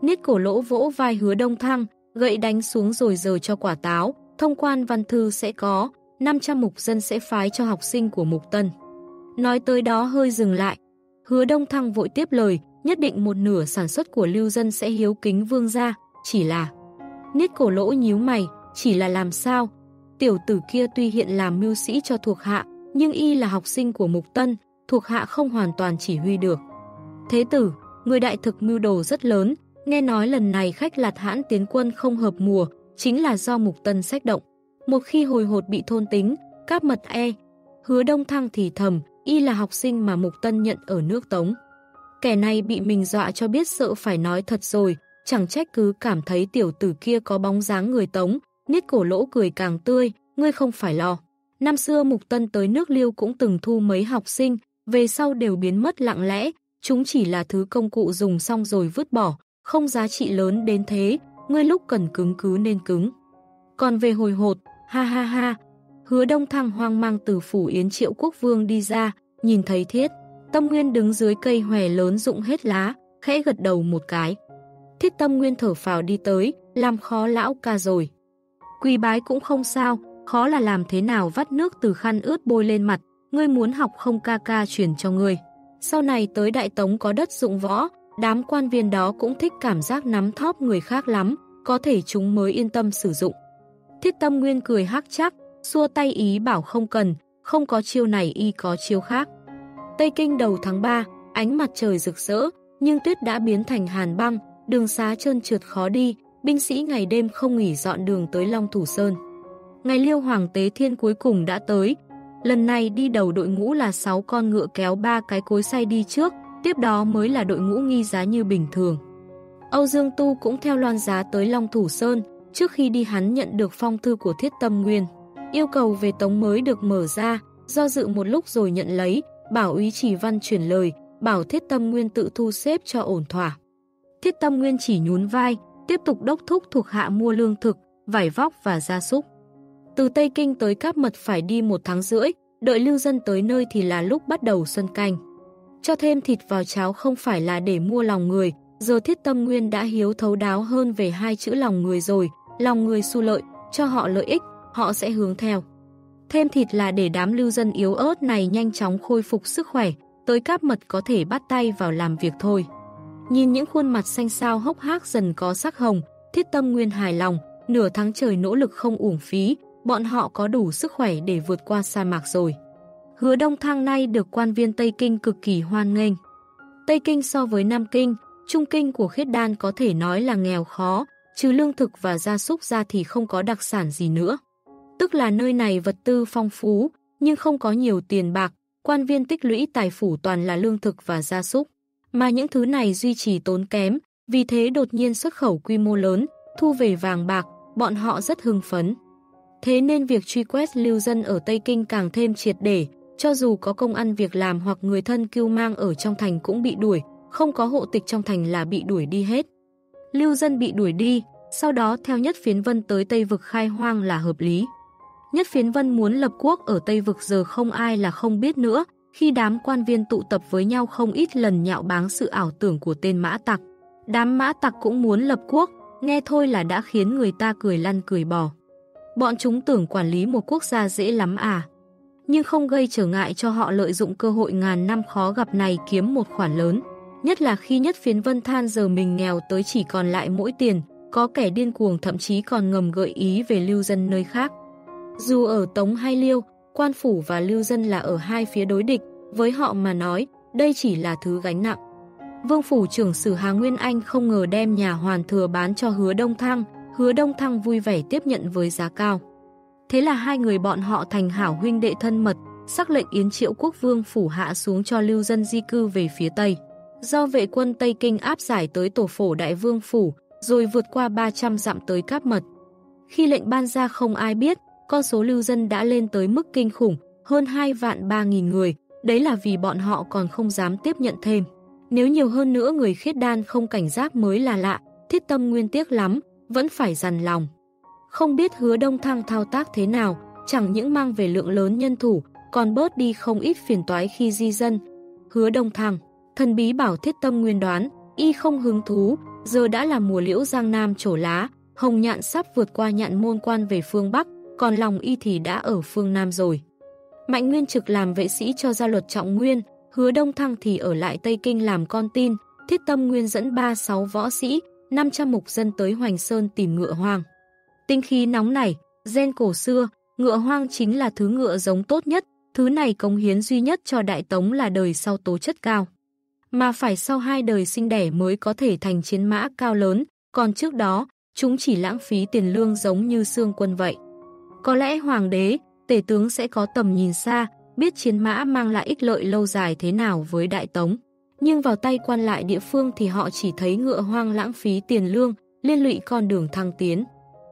Niết Cổ Lỗ vỗ vai Hứa Đông Thăng, gậy đánh xuống rồi giở cho quả táo, thông quan văn thư sẽ có, 500 mục dân sẽ phái cho học sinh của Mục Tân. Nói tới đó hơi dừng lại. Hứa Đông Thăng vội tiếp lời, nhất định một nửa sản xuất của lưu dân sẽ hiếu kính vương gia, chỉ là... Niết Cổ Lỗ nhíu mày, chỉ là làm sao? Tiểu tử kia tuy hiện làm mưu sĩ cho thuộc hạ, nhưng y là học sinh của Mục Tân, thuộc hạ không hoàn toàn chỉ huy được. Thế tử, người đại thực mưu đồ rất lớn, nghe nói lần này khách Lạt Hãn tiến quân không hợp mùa, chính là do Mục Tân xách động. Một khi hồi hột bị thôn tính, Cáp Mật Hứa Đông Thăng thì thầm, y là học sinh mà Mục Tân nhận ở nước Tống. Kẻ này bị mình dọa cho biết sợ phải nói thật rồi, chẳng trách cứ cảm thấy tiểu tử kia có bóng dáng người Tống. Niết Cổ Lỗ cười càng tươi, ngươi không phải lo. Năm xưa Mục Tân tới nước Liêu cũng từng thu mấy học sinh, về sau đều biến mất lặng lẽ, chúng chỉ là thứ công cụ dùng xong rồi vứt bỏ, không giá trị lớn đến thế, ngươi lúc cần cứng cứ nên cứng. Còn về hồi hột, ha ha ha, Hứa Đông Thăng hoang mang từ phủ Yến Triệu Quốc Vương đi ra, nhìn thấy Thiết Tâm Nguyên đứng dưới cây hòe lớn rụng hết lá, khẽ gật đầu một cái. Thiết Tâm Nguyên thở phào đi tới, làm khó lão ca rồi. Quỳ bái cũng không sao, khó là làm thế nào vắt nước từ khăn ướt bôi lên mặt, ngươi muốn học không ca ca truyền cho ngươi. Sau này tới Đại Tống có đất dụng võ, đám quan viên đó cũng thích cảm giác nắm thóp người khác lắm, có thể chúng mới yên tâm sử dụng. Thiết Tâm Nguyên cười hắc chắc, xua tay ý bảo không cần, không có chiêu này y có chiêu khác. Tây Kinh đầu tháng 3, ánh mặt trời rực rỡ, nhưng tuyết đã biến thành hàn băng, đường xá trơn trượt khó đi, binh sĩ ngày đêm không nghỉ dọn đường tới Long Thủ Sơn. Ngày Liêu Hoàng Tế Thiên cuối cùng đã tới. Lần này đi đầu đội ngũ là 6 con ngựa kéo 3 cái cối xay đi trước, tiếp đó mới là đội ngũ nghi giá như bình thường. Âu Dương Tu cũng theo loan giá tới Long Thủ Sơn, trước khi đi hắn nhận được phong thư của Thiết Tâm Nguyên. Yêu cầu về Tống mới được mở ra, do dự một lúc rồi nhận lấy, bảo úy Chỉ Văn chuyển lời, bảo Thiết Tâm Nguyên tự thu xếp cho ổn thỏa. Thiết Tâm Nguyên chỉ nhún vai, tiếp tục đốc thúc thuộc hạ mua lương thực, vải vóc và gia súc. Từ Tây Kinh tới Cáp Mật phải đi 1 tháng rưỡi, đợi lưu dân tới nơi thì là lúc bắt đầu xuân canh. Cho thêm thịt vào cháo không phải là để mua lòng người, giờ Thiết Tâm Nguyên đã hiếu thấu đáo hơn về 2 chữ lòng người rồi, lòng người xu lợi, cho họ lợi ích, họ sẽ hướng theo. Thêm thịt là để đám lưu dân yếu ớt này nhanh chóng khôi phục sức khỏe, tới Cáp Mật có thể bắt tay vào làm việc thôi. Nhìn những khuôn mặt xanh xao hốc hác dần có sắc hồng, Thiết Tâm Nguyên hài lòng, nửa tháng trời nỗ lực không uổng phí, bọn họ có đủ sức khỏe để vượt qua sa mạc rồi. Hứa Đông Thăng nay được quan viên Tây Kinh cực kỳ hoan nghênh. Tây Kinh so với Nam Kinh, Trung Kinh của Khiết Đan có thể nói là nghèo khó, trừ lương thực và gia súc ra thì không có đặc sản gì nữa. Tức là nơi này vật tư phong phú, nhưng không có nhiều tiền bạc, quan viên tích lũy tài phủ toàn là lương thực và gia súc. Mà những thứ này duy trì tốn kém, vì thế đột nhiên xuất khẩu quy mô lớn, thu về vàng bạc, bọn họ rất hưng phấn. Thế nên việc truy quét lưu dân ở Tây Kinh càng thêm triệt để, cho dù có công ăn việc làm hoặc người thân cưu mang ở trong thành cũng bị đuổi, không có hộ tịch trong thành là bị đuổi đi hết. Lưu dân bị đuổi đi, sau đó theo Nhất Phiến Vân tới Tây Vực khai hoang là hợp lý. Nhất Phiến Vân muốn lập quốc ở Tây Vực giờ không ai là không biết nữa, khi đám quan viên tụ tập với nhau không ít lần nhạo báng sự ảo tưởng của tên mã tặc. Đám mã tặc cũng muốn lập quốc, nghe thôi là đã khiến người ta cười lăn cười bò. Bọn chúng tưởng quản lý một quốc gia dễ lắm à. Nhưng không gây trở ngại cho họ lợi dụng cơ hội ngàn năm khó gặp này kiếm một khoản lớn. Nhất là khi Nhất Phiến Vân than giờ mình nghèo tới chỉ còn lại mỗi tiền, có kẻ điên cuồng thậm chí còn ngầm gợi ý về lưu dân nơi khác. Dù ở Tống hay Liêu, quan phủ và lưu dân là ở hai phía đối địch, với họ mà nói, đây chỉ là thứ gánh nặng. Vương phủ trưởng sử Hà Nguyên Anh không ngờ đem nhà Hoàn Thừa bán cho Hứa Đông Thăng, Hứa Đông Thăng vui vẻ tiếp nhận với giá cao. Thế là hai người bọn họ thành hảo huynh đệ thân mật, sắc lệnh Yến Triệu Quốc Vương phủ hạ xuống cho lưu dân di cư về phía Tây. Do vệ quân Tây Kinh áp giải tới tổ phổ Đại Vương phủ, rồi vượt qua 300 dặm tới Cáp Mật. Khi lệnh ban ra không ai biết, con số lưu dân đã lên tới mức kinh khủng, hơn 2.300.000 người, đấy là vì bọn họ còn không dám tiếp nhận thêm. Nếu nhiều hơn nữa người Khiết Đan không cảnh giác mới là lạ, Thiết Tâm Nguyên tiếc lắm, vẫn phải dằn lòng. Không biết Hứa Đông Thăng thao tác thế nào, chẳng những mang về lượng lớn nhân thủ, còn bớt đi không ít phiền toái khi di dân. Hứa Đông Thăng, thần bí bảo Thiết Tâm Nguyên đoán, y không hứng thú, giờ đã là mùa liễu giang nam trổ lá, hồng nhạn sắp vượt qua Nhạn Môn Quan về phương Bắc, còn Lòng Y thì đã ở phương Nam rồi. Mạnh Nguyên Trực làm vệ sĩ cho Gia Luật Trọng Nguyên, Hứa Đông Thăng thì ở lại Tây Kinh làm con tin, Thiết Tâm Nguyên dẫn 36 võ sĩ, 500 mục dân tới Hoành Sơn tìm ngựa hoang. Tinh khí nóng này, gen cổ xưa, ngựa hoang chính là thứ ngựa giống tốt nhất, thứ này cống hiến duy nhất cho Đại Tống là đời sau tố chất cao. Mà phải sau 2 đời sinh đẻ mới có thể thành chiến mã cao lớn, còn trước đó, chúng chỉ lãng phí tiền lương giống như xương quân vậy. Có lẽ hoàng đế, tể tướng sẽ có tầm nhìn xa, biết chiến mã mang lại ích lợi lâu dài thế nào với Đại Tống. Nhưng vào tay quan lại địa phương thì họ chỉ thấy ngựa hoang lãng phí tiền lương, liên lụy con đường thăng tiến.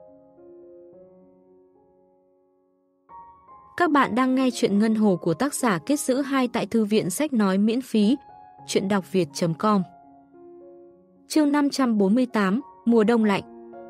Các bạn đang nghe chuyện Ngân Hồ của tác giả Kết Giữ 2 tại Thư viện Sách Nói miễn phí, chuyện đọc việt.com. Chương 548, mùa đông lạnh.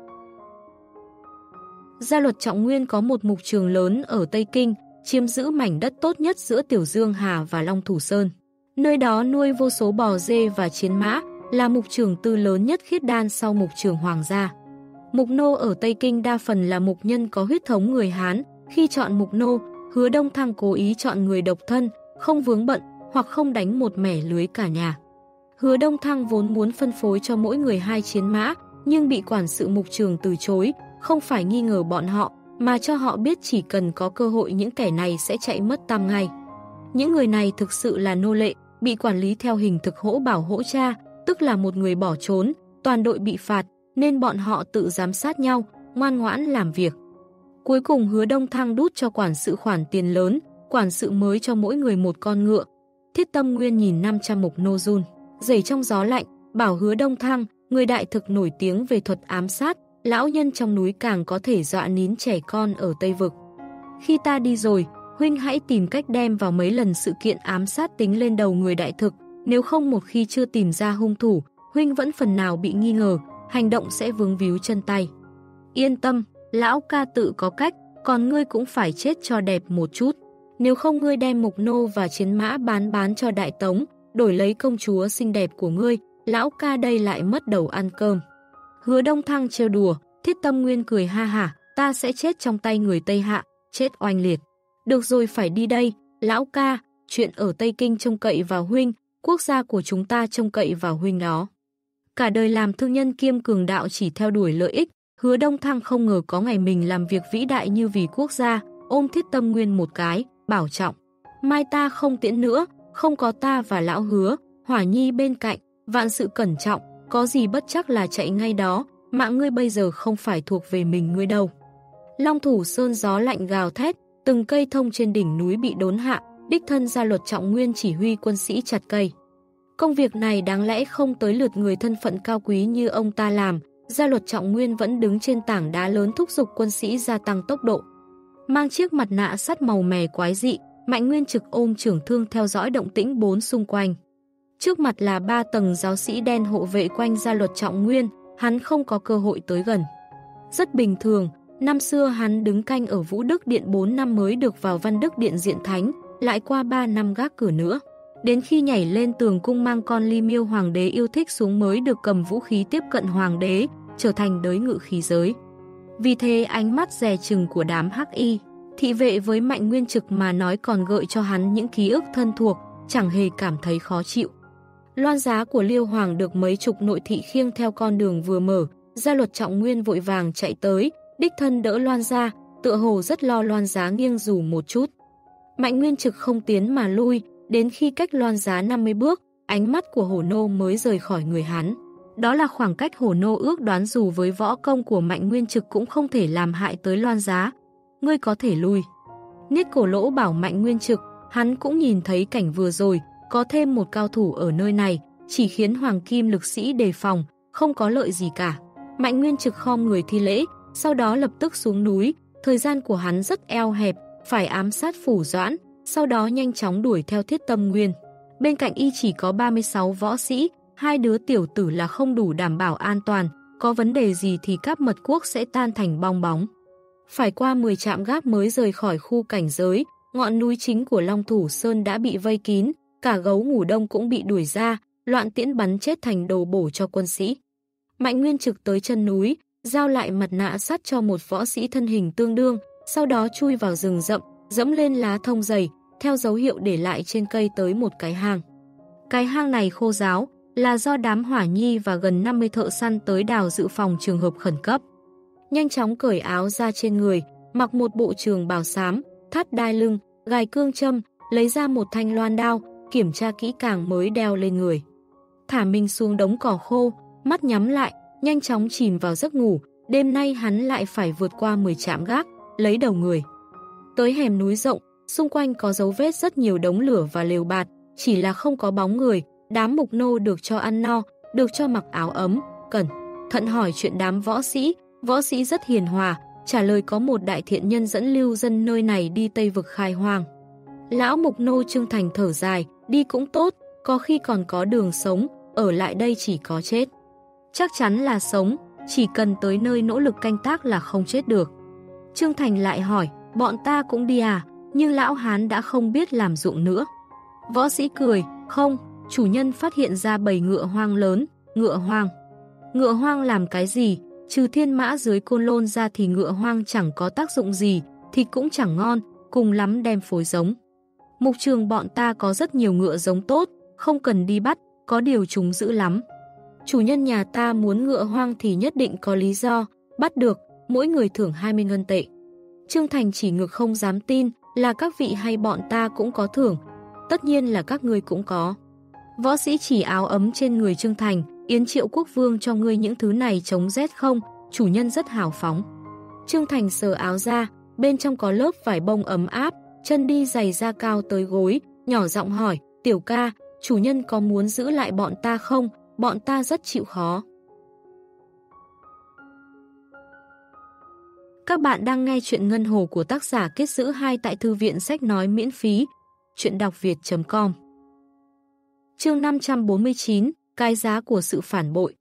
Gia Luật Trọng Nguyên có một mục trường lớn ở Tây Kinh, chiếm giữ mảnh đất tốt nhất giữa Tiểu Dương Hà và Long Thủ Sơn. Nơi đó nuôi vô số bò dê và chiến mã, là mục trường tư lớn nhất Khiết Đan sau mục trường hoàng gia. Mục nô ở Tây Kinh đa phần là mục nhân có huyết thống người Hán, khi chọn mục nô, Hứa Đông Thăng cố ý chọn người độc thân, không vướng bận hoặc không đánh một mẻ lưới cả nhà. Hứa Đông Thăng vốn muốn phân phối cho mỗi người 2 chiến mã, nhưng bị quản sự mục trường từ chối, không phải nghi ngờ bọn họ, mà cho họ biết chỉ cần có cơ hội những kẻ này sẽ chạy mất tăm ngay. Những người này thực sự là nô lệ, bị quản lý theo hình thực hỗ bảo hỗ cha, tức là một người bỏ trốn, toàn đội bị phạt, nên bọn họ tự giám sát nhau, ngoan ngoãn làm việc. Cuối cùng Hứa Đông Thăng đút cho quản sự khoản tiền lớn, quản sự mới cho mỗi người một con ngựa. Thiết Tâm Nguyên nhìn 500 mục nô run, rẩy trong gió lạnh, bảo Hứa Đông Thăng, người đại thực nổi tiếng về thuật ám sát, lão nhân trong núi càng có thể dọa nín trẻ con ở Tây Vực. Khi ta đi rồi, huynh hãy tìm cách đem vào mấy lần sự kiện ám sát tính lên đầu người đại thực, nếu không một khi chưa tìm ra hung thủ, huynh vẫn phần nào bị nghi ngờ, hành động sẽ vướng víu chân tay. Yên tâm, lão ca tự có cách, còn ngươi cũng phải chết cho đẹp một chút. Nếu không ngươi đem mục nô và chiến mã bán cho Đại Tống, đổi lấy công chúa xinh đẹp của ngươi, lão ca đây lại mất đầu ăn cơm. Hứa Đông Thăng trêu đùa, Thiết Tâm Nguyên cười ha hả, ta sẽ chết trong tay người Tây Hạ, chết oanh liệt. Được rồi, phải đi đây, lão ca, chuyện ở Tây Kinh trông cậy vào huynh, quốc gia của chúng ta trông cậy vào huynh đó. Cả đời làm thương nhân kiêm cường đạo chỉ theo đuổi lợi ích, Hứa Đông Thăng không ngờ có ngày mình làm việc vĩ đại như vì quốc gia, ôm Thiết Tâm Nguyên một cái, bảo trọng. Mai ta không tiễn nữa, không có ta và lão Hứa, Hỏa Nhi bên cạnh, vạn sự cẩn trọng, có gì bất chắc là chạy ngay đó, mạng ngươi bây giờ không phải thuộc về mình ngươi đâu. Long Thủ Sơn gió lạnh gào thét, từng cây thông trên đỉnh núi bị đốn hạ, đích thân Gia Luật Trọng Nguyên chỉ huy quân sĩ chặt cây. Công việc này đáng lẽ không tới lượt người thân phận cao quý như ông ta làm, Gia Luật Trọng Nguyên vẫn đứng trên tảng đá lớn thúc giục quân sĩ gia tăng tốc độ. Mang chiếc mặt nạ sắt màu mè quái dị, Mạnh Nguyên Trực ôm trưởng thương theo dõi động tĩnh bốn xung quanh. Trước mặt là 3 tầng giáo sĩ đen hộ vệ quanh Gia Luật Trọng Nguyên, hắn không có cơ hội tới gần. Rất bình thường, năm xưa hắn đứng canh ở Vũ Đức Điện 4 năm mới được vào Văn Đức Điện diện thánh, lại qua 3 năm gác cửa nữa. Đến khi nhảy lên tường cung mang con Ly Miêu hoàng đế yêu thích xuống mới được cầm vũ khí tiếp cận hoàng đế, trở thành đới ngự khí giới. Vì thế ánh mắt dè chừng của đám hắc y, thị vệ với Mạnh Nguyên Trực mà nói còn gợi cho hắn những ký ức thân thuộc, chẳng hề cảm thấy khó chịu. Loan giá của Liêu Hoàng được mấy chục nội thị khiêng theo con đường vừa mở, Gia Luật Trọng Nguyên vội vàng chạy tới, đích thân đỡ Loan giá, tựa hồ rất lo Loan giá nghiêng dù một chút. Mạnh Nguyên Trực không tiến mà lui, đến khi cách Loan giá 50 bước, ánh mắt của hổ nô mới rời khỏi người hắn. Đó là khoảng cách hổ nô ước đoán dù với võ công của Mạnh Nguyên Trực cũng không thể làm hại tới Loan giá. Ngươi có thể lui. Niết Cổ Lỗ bảo Mạnh Nguyên Trực, hắn cũng nhìn thấy cảnh vừa rồi, có thêm một cao thủ ở nơi này, chỉ khiến Hoàng Kim lực sĩ đề phòng, không có lợi gì cả. Mạnh Nguyên Trực khom người thi lễ, sau đó lập tức xuống núi, thời gian của hắn rất eo hẹp, phải ám sát Phủ Doãn, sau đó nhanh chóng đuổi theo Thiết Tâm Nguyên. Bên cạnh y chỉ có 36 võ sĩ, 2 đứa tiểu tử là không đủ đảm bảo an toàn, có vấn đề gì thì Cáp Mật Quốc sẽ tan thành bong bóng. Phải qua 10 trạm gác mới rời khỏi khu cảnh giới, ngọn núi chính của Long Thủ Sơn đã bị vây kín, cả Gấu Ngủ Đông cũng bị đuổi ra, loạn tiễn bắn chết thành đồ bổ cho quân sĩ. Mạnh Nguyên Trực tới chân núi, giao lại mặt nạ sắt cho một võ sĩ thân hình tương đương, sau đó chui vào rừng rậm, dẫm lên lá thông dày, theo dấu hiệu để lại trên cây tới một cái hang. Cái hang này khô ráo, là do đám Hỏa Nhi và gần 50 thợ săn tới đào dự phòng trường hợp khẩn cấp. Nhanh chóng cởi áo ra trên người, mặc một bộ trường bào xám, thắt đai lưng, gài cương châm, lấy ra một thanh loan đao, kiểm tra kỹ càng mới đeo lên người. Thả mình xuống đống cỏ khô, mắt nhắm lại, nhanh chóng chìm vào giấc ngủ. Đêm nay hắn lại phải vượt qua 10 trạm gác, lấy đầu người. Tới hẻm núi rộng, xung quanh có dấu vết rất nhiều đống lửa và lều bạt, chỉ là không có bóng người. Đám mục nô được cho ăn no, được cho mặc áo ấm, cẩn thận hỏi chuyện đám võ sĩ rất hiền hòa, trả lời có một đại thiện nhân dẫn lưu dân nơi này đi Tây Vực khai hoang. Lão mục nô Trương Thành thở dài, đi cũng tốt, có khi còn có đường sống, ở lại đây chỉ có chết. Chắc chắn là sống, chỉ cần tới nơi nỗ lực canh tác là không chết được. Trương Thành lại hỏi, bọn ta cũng đi à, nhưng lão hán đã không biết làm ruộng nữa. Võ sĩ cười, không, chủ nhân phát hiện ra bầy ngựa hoang lớn, ngựa hoang. Ngựa hoang làm cái gì? Trừ thiên mã dưới Côn Lôn ra thì ngựa hoang chẳng có tác dụng gì, thịt cũng chẳng ngon, cùng lắm đem phối giống. Mục trường bọn ta có rất nhiều ngựa giống tốt, không cần đi bắt, có điều chúng dữ lắm. Chủ nhân nhà ta muốn ngựa hoang thì nhất định có lý do, bắt được, mỗi người thưởng 20 ngân tệ. Trương Thành chỉ ngực không dám tin, là các vị hay bọn ta cũng có thưởng, tất nhiên là các ngươi cũng có. Võ sĩ chỉ áo ấm trên người Trương Thành, Yến Triệu Quốc Vương cho ngươi những thứ này chống rét không, chủ nhân rất hào phóng. Trương Thành sờ áo ra, bên trong có lớp vải bông ấm áp, chân đi giày da cao tới gối, nhỏ giọng hỏi, tiểu ca, chủ nhân có muốn giữ lại bọn ta không, bọn ta rất chịu khó. Các bạn đang nghe chuyện Ngân Hồ của tác giả Kết Giữ 2 tại Thư viện Sách Nói miễn phí, chuyện đọc việt.com. Chương 549, cái giá của sự phản bội.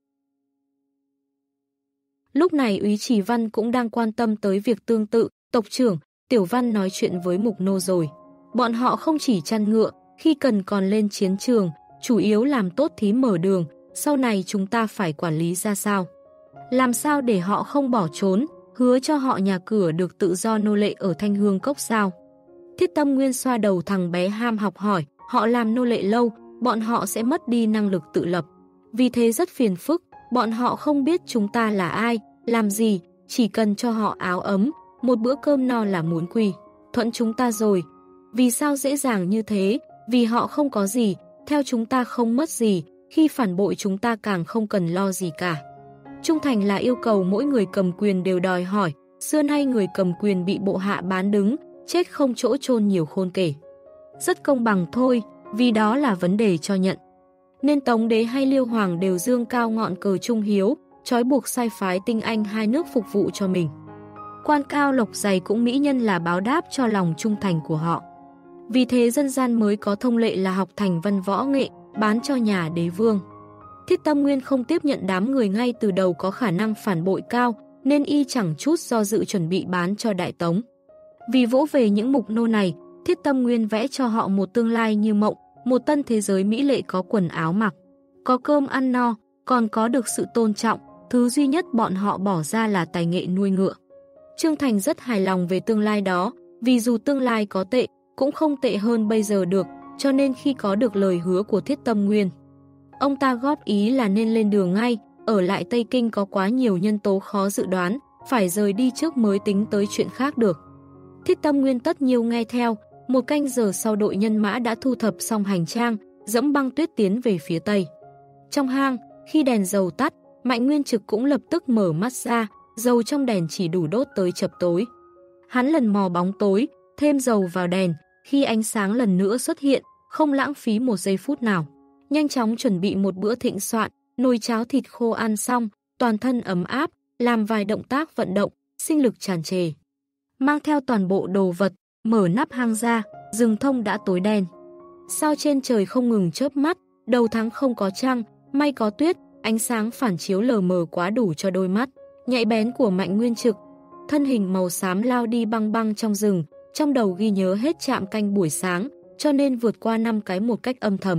Lúc này Úy Trì Văn cũng đang quan tâm tới việc tương tự, tộc trưởng, Tiểu Văn nói chuyện với Mục Nô rồi. Bọn họ không chỉ chăn ngựa, khi cần còn lên chiến trường, chủ yếu làm tốt thí mở đường, sau này chúng ta phải quản lý ra sao. Làm sao để họ không bỏ trốn, hứa cho họ nhà cửa được tự do nô lệ ở Thanh Hương Cốc sao. Thiết Tâm Nguyên xoa đầu thằng bé ham học hỏi, họ làm nô lệ lâu, bọn họ sẽ mất đi năng lực tự lập. Vì thế rất phiền phức, bọn họ không biết chúng ta là ai, làm gì, chỉ cần cho họ áo ấm, một bữa cơm no là muốn quy. Thuận chúng ta rồi. Vì sao dễ dàng như thế? Vì họ không có gì, theo chúng ta không mất gì, khi phản bội chúng ta càng không cần lo gì cả. Trung thành là yêu cầu mỗi người cầm quyền đều đòi hỏi, xưa nay người cầm quyền bị bộ hạ bán đứng, chết không chỗ chôn nhiều khôn kể. Rất công bằng thôi, vì đó là vấn đề cho nhận. Nên Tống Đế hay Liêu Hoàng đều dương cao ngọn cờ trung hiếu, trói buộc sai phái tinh anh hai nước phục vụ cho mình. Quan cao lộc dày cũng mỹ nhân là báo đáp cho lòng trung thành của họ. Vì thế dân gian mới có thông lệ là học thành văn võ nghệ, bán cho nhà đế vương. Thiết Tâm Nguyên không tiếp nhận đám người ngay từ đầu có khả năng phản bội cao, nên y chẳng chút do dự chuẩn bị bán cho Đại Tống. Vì vỗ về những mục nô này, Thiết Tâm Nguyên vẽ cho họ một tương lai như mộng, một tân thế giới mỹ lệ có quần áo mặc, có cơm ăn no, còn có được sự tôn trọng, thứ duy nhất bọn họ bỏ ra là tài nghệ nuôi ngựa. Trương Thành rất hài lòng về tương lai đó, vì dù tương lai có tệ, cũng không tệ hơn bây giờ được, cho nên khi có được lời hứa của Thiết Tâm Nguyên, ông ta góp ý là nên lên đường ngay, ở lại Tây Kinh có quá nhiều nhân tố khó dự đoán, phải rời đi trước mới tính tới chuyện khác được. Thiết Tâm Nguyên tất nhiêu nghe theo, một canh giờ sau đội nhân mã đã thu thập xong hành trang, dẫm băng tuyết tiến về phía Tây. Trong hang, khi đèn dầu tắt, Mạnh Nguyên Trực cũng lập tức mở mắt ra, dầu trong đèn chỉ đủ đốt tới chập tối. Hắn lần mò bóng tối, thêm dầu vào đèn, khi ánh sáng lần nữa xuất hiện, không lãng phí một giây phút nào. Nhanh chóng chuẩn bị một bữa thịnh soạn, nồi cháo thịt khô ăn xong, toàn thân ấm áp, làm vài động tác vận động, sinh lực tràn trề. Mang theo toàn bộ đồ vật, mở nắp hang ra, rừng thông đã tối đen. Sao trên trời không ngừng chớp mắt, đầu tháng không có trăng, may có tuyết, ánh sáng phản chiếu lờ mờ quá đủ cho đôi mắt nhạy bén của Mạnh Nguyên Trực. Thân hình màu xám lao đi băng băng trong rừng, trong đầu ghi nhớ hết trạm canh buổi sáng, cho nên vượt qua 5 cái một cách âm thầm.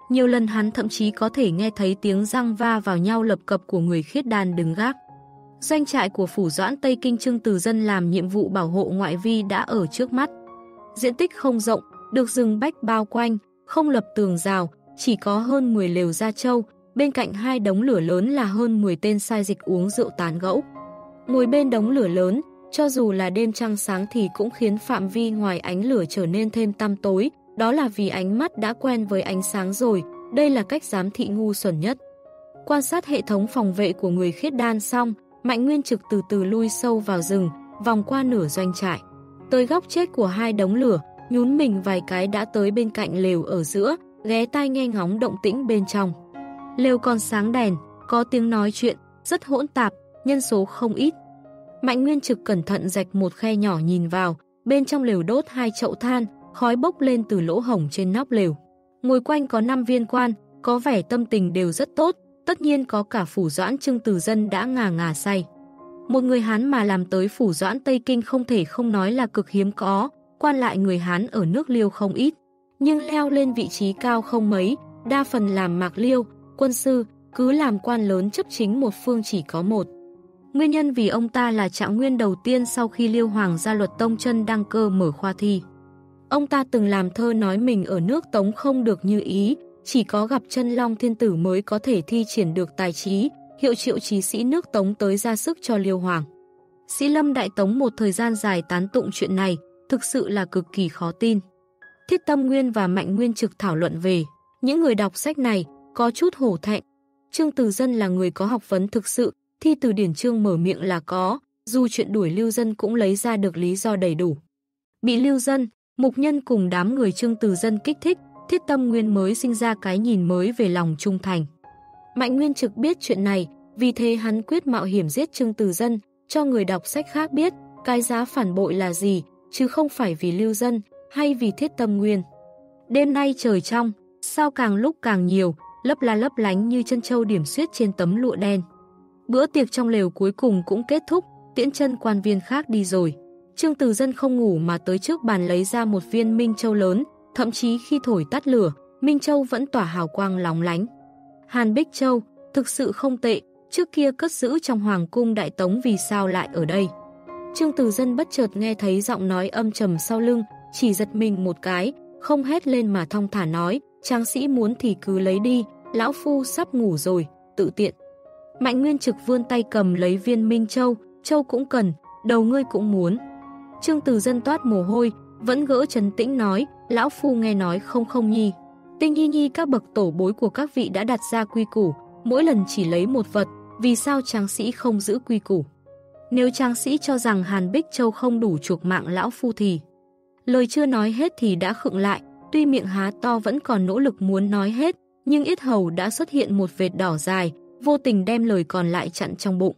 Nhiều lần hắn thậm chí có thể nghe thấy tiếng răng va vào nhau lập cập của người khiết đan đứng gác. Doanh trại của phủ Doãn Tây Kinh Trương Từ Dân làm nhiệm vụ bảo hộ ngoại vi đã ở trước mắt. Diện tích không rộng, được rừng bách bao quanh, không lập tường rào, chỉ có hơn 10 lều gia trâu, bên cạnh 2 đống lửa lớn là hơn 10 tên sai dịch uống rượu tán gẫu. Ngồi bên đống lửa lớn, cho dù là đêm trăng sáng thì cũng khiến phạm vi ngoài ánh lửa trở nên thêm tăm tối, đó là vì ánh mắt đã quen với ánh sáng rồi, đây là cách giám thị ngu xuẩn nhất. Quan sát hệ thống phòng vệ của người khiết đan xong, Mạnh Nguyên Trực từ từ lui sâu vào rừng, vòng qua nửa doanh trại. Tới góc chết của 2 đống lửa, nhún mình vài cái đã tới bên cạnh lều ở giữa, ghé tai nghe ngóng động tĩnh bên trong. Lều còn sáng đèn, có tiếng nói chuyện, rất hỗn tạp, nhân số không ít. Mạnh Nguyên Trực cẩn thận rạch một khe nhỏ nhìn vào, bên trong lều đốt 2 chậu than, khói bốc lên từ lỗ hổng trên nóc lều. Ngồi quanh có 5 viên quan, có vẻ tâm tình đều rất tốt, tất nhiên có cả phủ Doãn Trương Từ Dân đã ngà ngà say. Một người Hán mà làm tới phủ Doãn Tây Kinh không thể không nói là cực hiếm có, quan lại người Hán ở nước Liêu không ít, nhưng leo lên vị trí cao không mấy, đa phần làm mạc liêu, quân sư, cứ làm quan lớn chấp chính một phương chỉ có một. Nguyên nhân vì ông ta là trạng nguyên đầu tiên sau khi Liêu Hoàng gia luật Tông Chân đăng cơ mở khoa thi. Ông ta từng làm thơ nói mình ở nước Tống không được như ý, chỉ có gặp Chân Long Thiên Tử mới có thể thi triển được tài trí, hiệu triệu trí sĩ nước Tống tới ra sức cho Liêu Hoàng. Sĩ Lâm Đại Tống một thời gian dài tán tụng chuyện này, thực sự là cực kỳ khó tin. Thiết Tâm Nguyên và Mạnh Nguyên Trực thảo luận về, những người đọc sách này có chút hổ thẹn. Trương Từ Dân là người có học vấn thực sự, thi từ điển chương mở miệng là có, dù chuyện đuổi Lưu Dân cũng lấy ra được lý do đầy đủ. Bị Lưu Dân, Mục Nhân cùng đám người Trương Từ Dân kích thích, Thiết Tâm Nguyên mới sinh ra cái nhìn mới về lòng trung thành. Mạnh Nguyên Trực biết chuyện này, vì thế hắn quyết mạo hiểm giết Trương Từ Dân, cho người đọc sách khác biết cái giá phản bội là gì, chứ không phải vì Lưu Dân hay vì Thiết Tâm Nguyên. Đêm nay trời trong, sao càng lúc càng nhiều, lấp la lấp lánh như chân châu điểm xuyết trên tấm lụa đen. Bữa tiệc trong lều cuối cùng cũng kết thúc, tiễn chân quan viên khác đi rồi. Trương Từ Dân không ngủ mà tới trước bàn lấy ra một viên minh châu lớn, thậm chí khi thổi tắt lửa, minh châu vẫn tỏa hào quang lóng lánh. Hàn Bích Châu, thực sự không tệ, trước kia cất giữ trong Hoàng cung Đại Tống vì sao lại ở đây. Trương Từ Dân bất chợt nghe thấy giọng nói âm trầm sau lưng, chỉ giật mình một cái, không hét lên mà thong thả nói, tráng sĩ muốn thì cứ lấy đi, lão phu sắp ngủ rồi, tự tiện. Mạnh Nguyên Trực vươn tay cầm lấy viên minh châu, châu cũng cần, đầu ngươi cũng muốn. Trương Từ Dân toát mồ hôi, vẫn gỡ trấn tĩnh nói, lão phu nghe nói không nhi. Tinh nhi các bậc tổ bối của các vị đã đặt ra quy củ, mỗi lần chỉ lấy một vật, vì sao tráng sĩ không giữ quy củ? Nếu tráng sĩ cho rằng Hàn Bích Châu không đủ chuộc mạng lão phu thì... Lời chưa nói hết thì đã khựng lại, tuy miệng há to vẫn còn nỗ lực muốn nói hết, nhưng yết hầu đã xuất hiện một vệt đỏ dài, vô tình đem lời còn lại chặn trong bụng.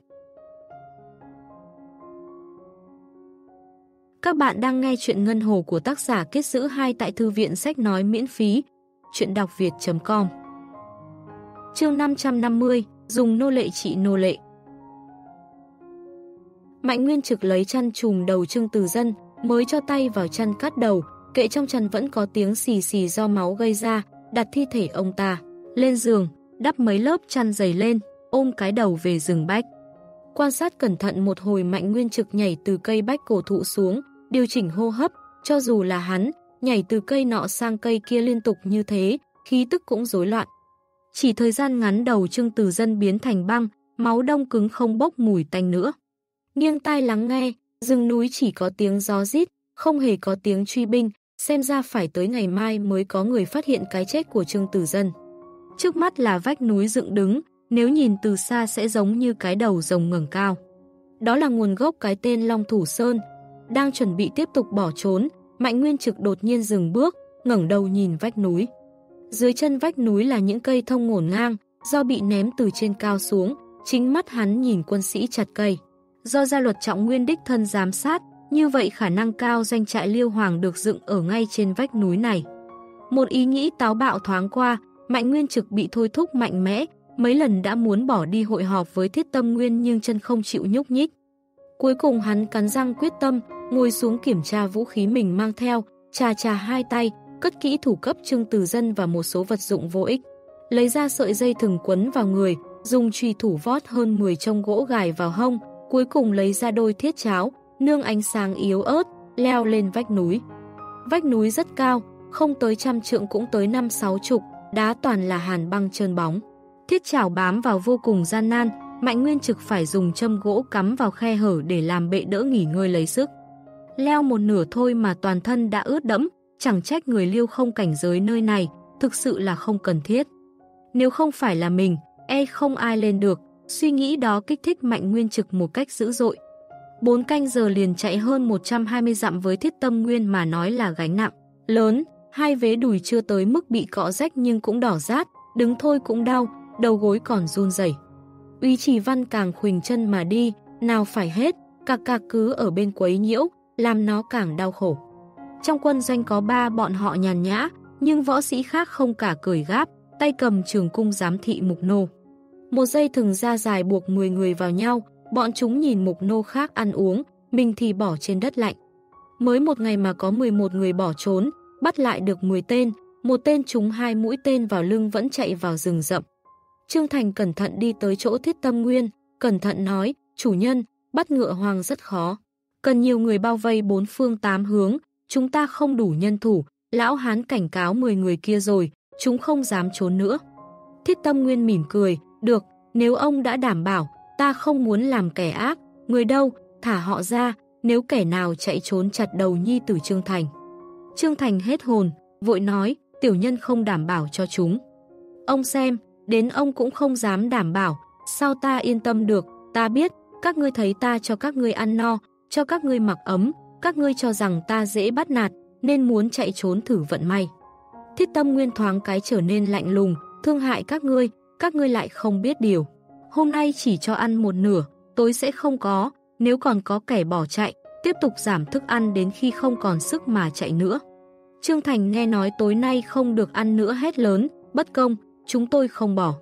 Các bạn đang nghe chuyện Ngân Hồ của tác giả Kết Giữ 2 tại Thư viện Sách Nói miễn phí, chuyện đọc việt.com. Chương 550, dùng nô lệ trị nô lệ. Mạnh Nguyên Trực lấy chăn trùm đầu Trương Từ Dân, mới cho tay vào chăn cắt đầu, kệ trong chăn vẫn có tiếng xì xì do máu gây ra, đặt thi thể ông ta lên giường, đắp mấy lớp chăn dày lên, ôm cái đầu về rừng bách. Quan sát cẩn thận một hồi, Mạnh Nguyên Trực nhảy từ cây bách cổ thụ xuống, điều chỉnh hô hấp, cho dù là hắn, nhảy từ cây nọ sang cây kia liên tục như thế, khí tức cũng rối loạn. Chỉ thời gian ngắn đầu Trương Từ Dân biến thành băng, máu đông cứng không bốc mùi tanh nữa. Nghiêng tai lắng nghe, rừng núi chỉ có tiếng gió rít, không hề có tiếng truy binh, xem ra phải tới ngày mai mới có người phát hiện cái chết của Trương Từ Dân. Trước mắt là vách núi dựng đứng, nếu nhìn từ xa sẽ giống như cái đầu rồng ngẩng cao. Đó là nguồn gốc cái tên Long Thủ Sơn. Đang chuẩn bị tiếp tục bỏ trốn, Mạnh Nguyên Trực đột nhiên dừng bước, ngẩng đầu nhìn vách núi. Dưới chân vách núi là những cây thông ngổn ngang, do bị ném từ trên cao xuống, chính mắt hắn nhìn quân sĩ chặt cây. Do gia luật Trọng Nguyên đích thân giám sát, như vậy khả năng cao doanh trại Liêu Hoàng được dựng ở ngay trên vách núi này. Một ý nghĩ táo bạo thoáng qua, Mạnh Nguyên Trực bị thôi thúc mạnh mẽ, mấy lần đã muốn bỏ đi hội họp với Thiết Tâm Nguyên nhưng chân không chịu nhúc nhích. Cuối cùng hắn cắn răng quyết tâm, ngồi xuống kiểm tra vũ khí mình mang theo, chà hai tay, cất kỹ thủ cấp trưng từ dân và một số vật dụng vô ích. Lấy ra sợi dây thừng quấn vào người, dùng chùy thủ vót hơn 10 chông gỗ gài vào hông, cuối cùng lấy ra đôi thiết cháo, nương ánh sáng yếu ớt, leo lên vách núi. Vách núi rất cao, không tới 100 trượng cũng tới 5-60, đá toàn là hàn băng trơn bóng. Thiết chảo bám vào vô cùng gian nan, Mạnh Nguyên Trực phải dùng châm gỗ cắm vào khe hở để làm bệ đỡ nghỉ ngơi lấy sức. Leo một nửa thôi mà toàn thân đã ướt đẫm, chẳng trách người Liêu không cảnh giới nơi này, thực sự là không cần thiết. Nếu không phải là mình, không ai lên được, suy nghĩ đó kích thích Mạnh Nguyên Trực một cách dữ dội. 4 canh giờ liền chạy hơn 120 dặm với Thiết Tâm Nguyên mà nói là gánh nặng lớn, hai vế đùi chưa tới mức bị cọ rách nhưng cũng đỏ rát, đứng thôi cũng đau, đầu gối còn run rẩy. Úy Trì Văn càng khuỳnh chân mà đi, nào phải hết, cạc cứ ở bên quấy nhiễu, làm nó càng đau khổ. Trong quân doanh có 3 bọn họ nhàn nhã, nhưng võ sĩ khác không cả cởi gáp, tay cầm trường cung giám thị Mục Nô. Một dây thừng ra dài buộc 10 người vào nhau, bọn chúng nhìn Mục Nô khác ăn uống, mình thì bỏ trên đất lạnh. Mới một ngày mà có 11 người bỏ trốn, bắt lại được 10 tên, một tên trúng 2 mũi tên vào lưng vẫn chạy vào rừng rậm. Trương Thành cẩn thận đi tới chỗ Thiết Tâm Nguyên, cẩn thận nói, chủ nhân, bắt ngựa hoang rất khó. Cần nhiều người bao vây 4 phương 8 hướng, chúng ta không đủ nhân thủ, lão hán cảnh cáo 10 người kia rồi, chúng không dám trốn nữa. Thiết Tâm Nguyên mỉm cười, được, nếu ông đã đảm bảo, ta không muốn làm kẻ ác, người đâu, thả họ ra, nếu kẻ nào chạy trốn chặt đầu nhi tử Trương Thành. Trương Thành hết hồn, vội nói, tiểu nhân không đảm bảo cho chúng. Ông xem, đến ông cũng không dám đảm bảo, sao ta yên tâm được, ta biết, các ngươi thấy ta cho các ngươi ăn no, cho các ngươi mặc ấm, các ngươi cho rằng ta dễ bắt nạt, nên muốn chạy trốn thử vận may. Thiết Tâm Nguyên thoáng cái trở nên lạnh lùng, thương hại các ngươi lại không biết điều. Hôm nay chỉ cho ăn một nửa, tối sẽ không có, nếu còn có kẻ bỏ chạy, tiếp tục giảm thức ăn đến khi không còn sức mà chạy nữa. Trương Thành nghe nói tối nay không được ăn nữa hét lớn, bất công, chúng tôi không bỏ.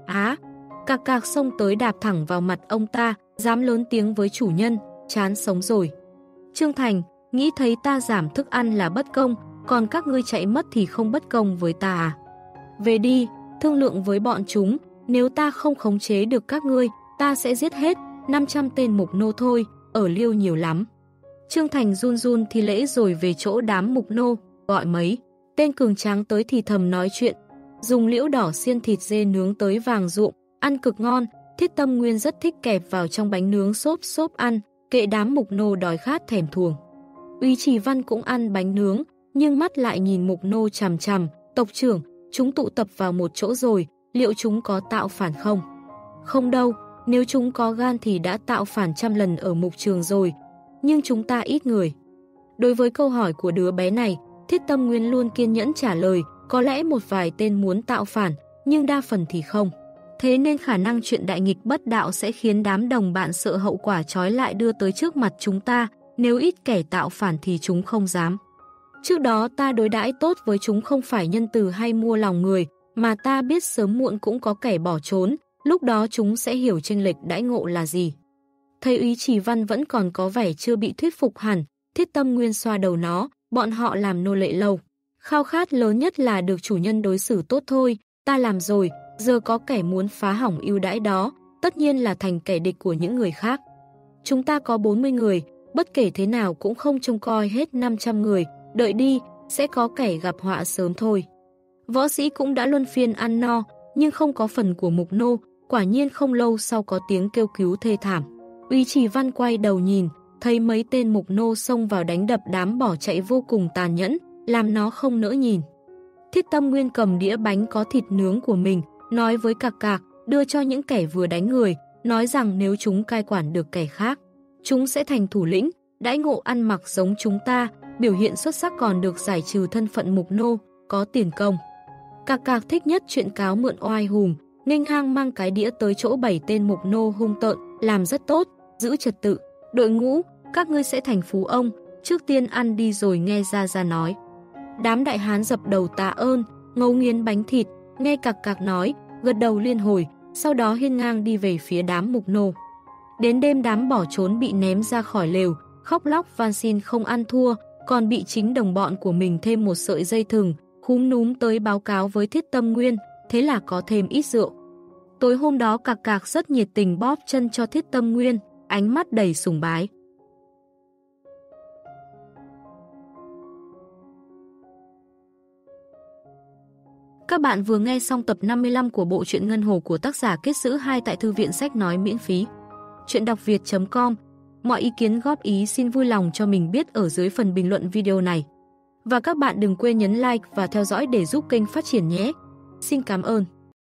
Cạc xông tới đạp thẳng vào mặt ông ta, dám lớn tiếng với chủ nhân, chán sống rồi. Trương Thành, nghĩ thấy ta giảm thức ăn là bất công, còn các ngươi chạy mất thì không bất công với ta à? Về đi, thương lượng với bọn chúng, nếu ta không khống chế được các ngươi, ta sẽ giết hết, 500 tên Mục Nô thôi, ở Liêu nhiều lắm. Trương Thành run run thi lễ rồi về chỗ đám Mục Nô, gọi mấy tên cường tráng tới thì thầm nói chuyện. Dùng liễu đỏ xiên thịt dê nướng tới vàng ruộm, ăn cực ngon, Thiết Tâm Nguyên rất thích kẹp vào trong bánh nướng xốp ăn, kệ đám Mục Nô đói khát thèm thuồng. Úy Trì Văn cũng ăn bánh nướng, nhưng mắt lại nhìn Mục Nô chằm chằm, tộc trưởng, chúng tụ tập vào một chỗ rồi, liệu chúng có tạo phản không? Không đâu, nếu chúng có gan thì đã tạo phản 100 lần ở Mục Trường rồi, nhưng chúng ta ít người. Đối với câu hỏi của đứa bé này, Thiết Tâm Nguyên luôn kiên nhẫn trả lời, có lẽ một vài tên muốn tạo phản, nhưng đa phần thì không. Thế nên khả năng chuyện đại nghịch bất đạo sẽ khiến đám đồng bạn sợ hậu quả trói lại đưa tới trước mặt chúng ta, nếu ít kẻ tạo phản thì chúng không dám. Trước đó ta đối đãi tốt với chúng không phải nhân từ hay mua lòng người, mà ta biết sớm muộn cũng có kẻ bỏ trốn, lúc đó chúng sẽ hiểu chênh lệch đãi ngộ là gì. Thấy Úy Trì Văn vẫn còn có vẻ chưa bị thuyết phục hẳn, Thiết Tâm Nguyên xoa đầu nó, bọn họ làm nô lệ lâu. Khao khát lớn nhất là được chủ nhân đối xử tốt thôi, ta làm rồi, giờ có kẻ muốn phá hỏng ưu đãi đó, tất nhiên là thành kẻ địch của những người khác. Chúng ta có 40 người, bất kể thế nào cũng không trông coi hết 500 người, đợi đi, sẽ có kẻ gặp họa sớm thôi. Võ sĩ cũng đã luân phiên ăn no, nhưng không có phần của Mục Nô, quả nhiên không lâu sau có tiếng kêu cứu thê thảm. Úy Trì Văn quay đầu nhìn, thấy mấy tên Mục Nô xông vào đánh đập đám bỏ chạy vô cùng tàn nhẫn, làm nó không nỡ nhìn. Thiết Tâm Nguyên cầm đĩa bánh có thịt nướng của mình, nói với Cạc, đưa cho những kẻ vừa đánh người, nói rằng nếu chúng cai quản được kẻ khác, chúng sẽ thành thủ lĩnh, đãi ngộ ăn mặc giống chúng ta, biểu hiện xuất sắc còn được giải trừ thân phận Mục Nô, có tiền công. Cạc thích nhất chuyện cáo mượn oai hùng, nghênh hang mang cái đĩa tới chỗ 7 tên Mục Nô hung tợn, làm rất tốt, giữ trật tự, đội ngũ, các ngươi sẽ thành phú ông, trước tiên ăn đi rồi nghe ra nói. Đám đại hán dập đầu tạ ơn, ngấu nghiến bánh thịt, nghe Cạc nói, gật đầu liên hồi, sau đó hiên ngang đi về phía đám Mục Nô. Đến đêm đám bỏ trốn bị ném ra khỏi lều, khóc lóc van xin không ăn thua, còn bị chính đồng bọn của mình thêm một sợi dây thừng, khúm núm tới báo cáo với Thiết Tâm Nguyên, thế là có thêm ít rượu. Tối hôm đó Cạc Cạc rất nhiệt tình bóp chân cho Thiết Tâm Nguyên, ánh mắt đầy sùng bái. Các bạn vừa nghe xong tập 55 của bộ truyện Ngân Hồ của tác giả Kết Giữ 2 tại Thư viện Sách Nói miễn phí. Chuyện đọc việt.com. Mọi ý kiến góp ý xin vui lòng cho mình biết ở dưới phần bình luận video này. Và các bạn đừng quên nhấn like và theo dõi để giúp kênh phát triển nhé. Xin cảm ơn.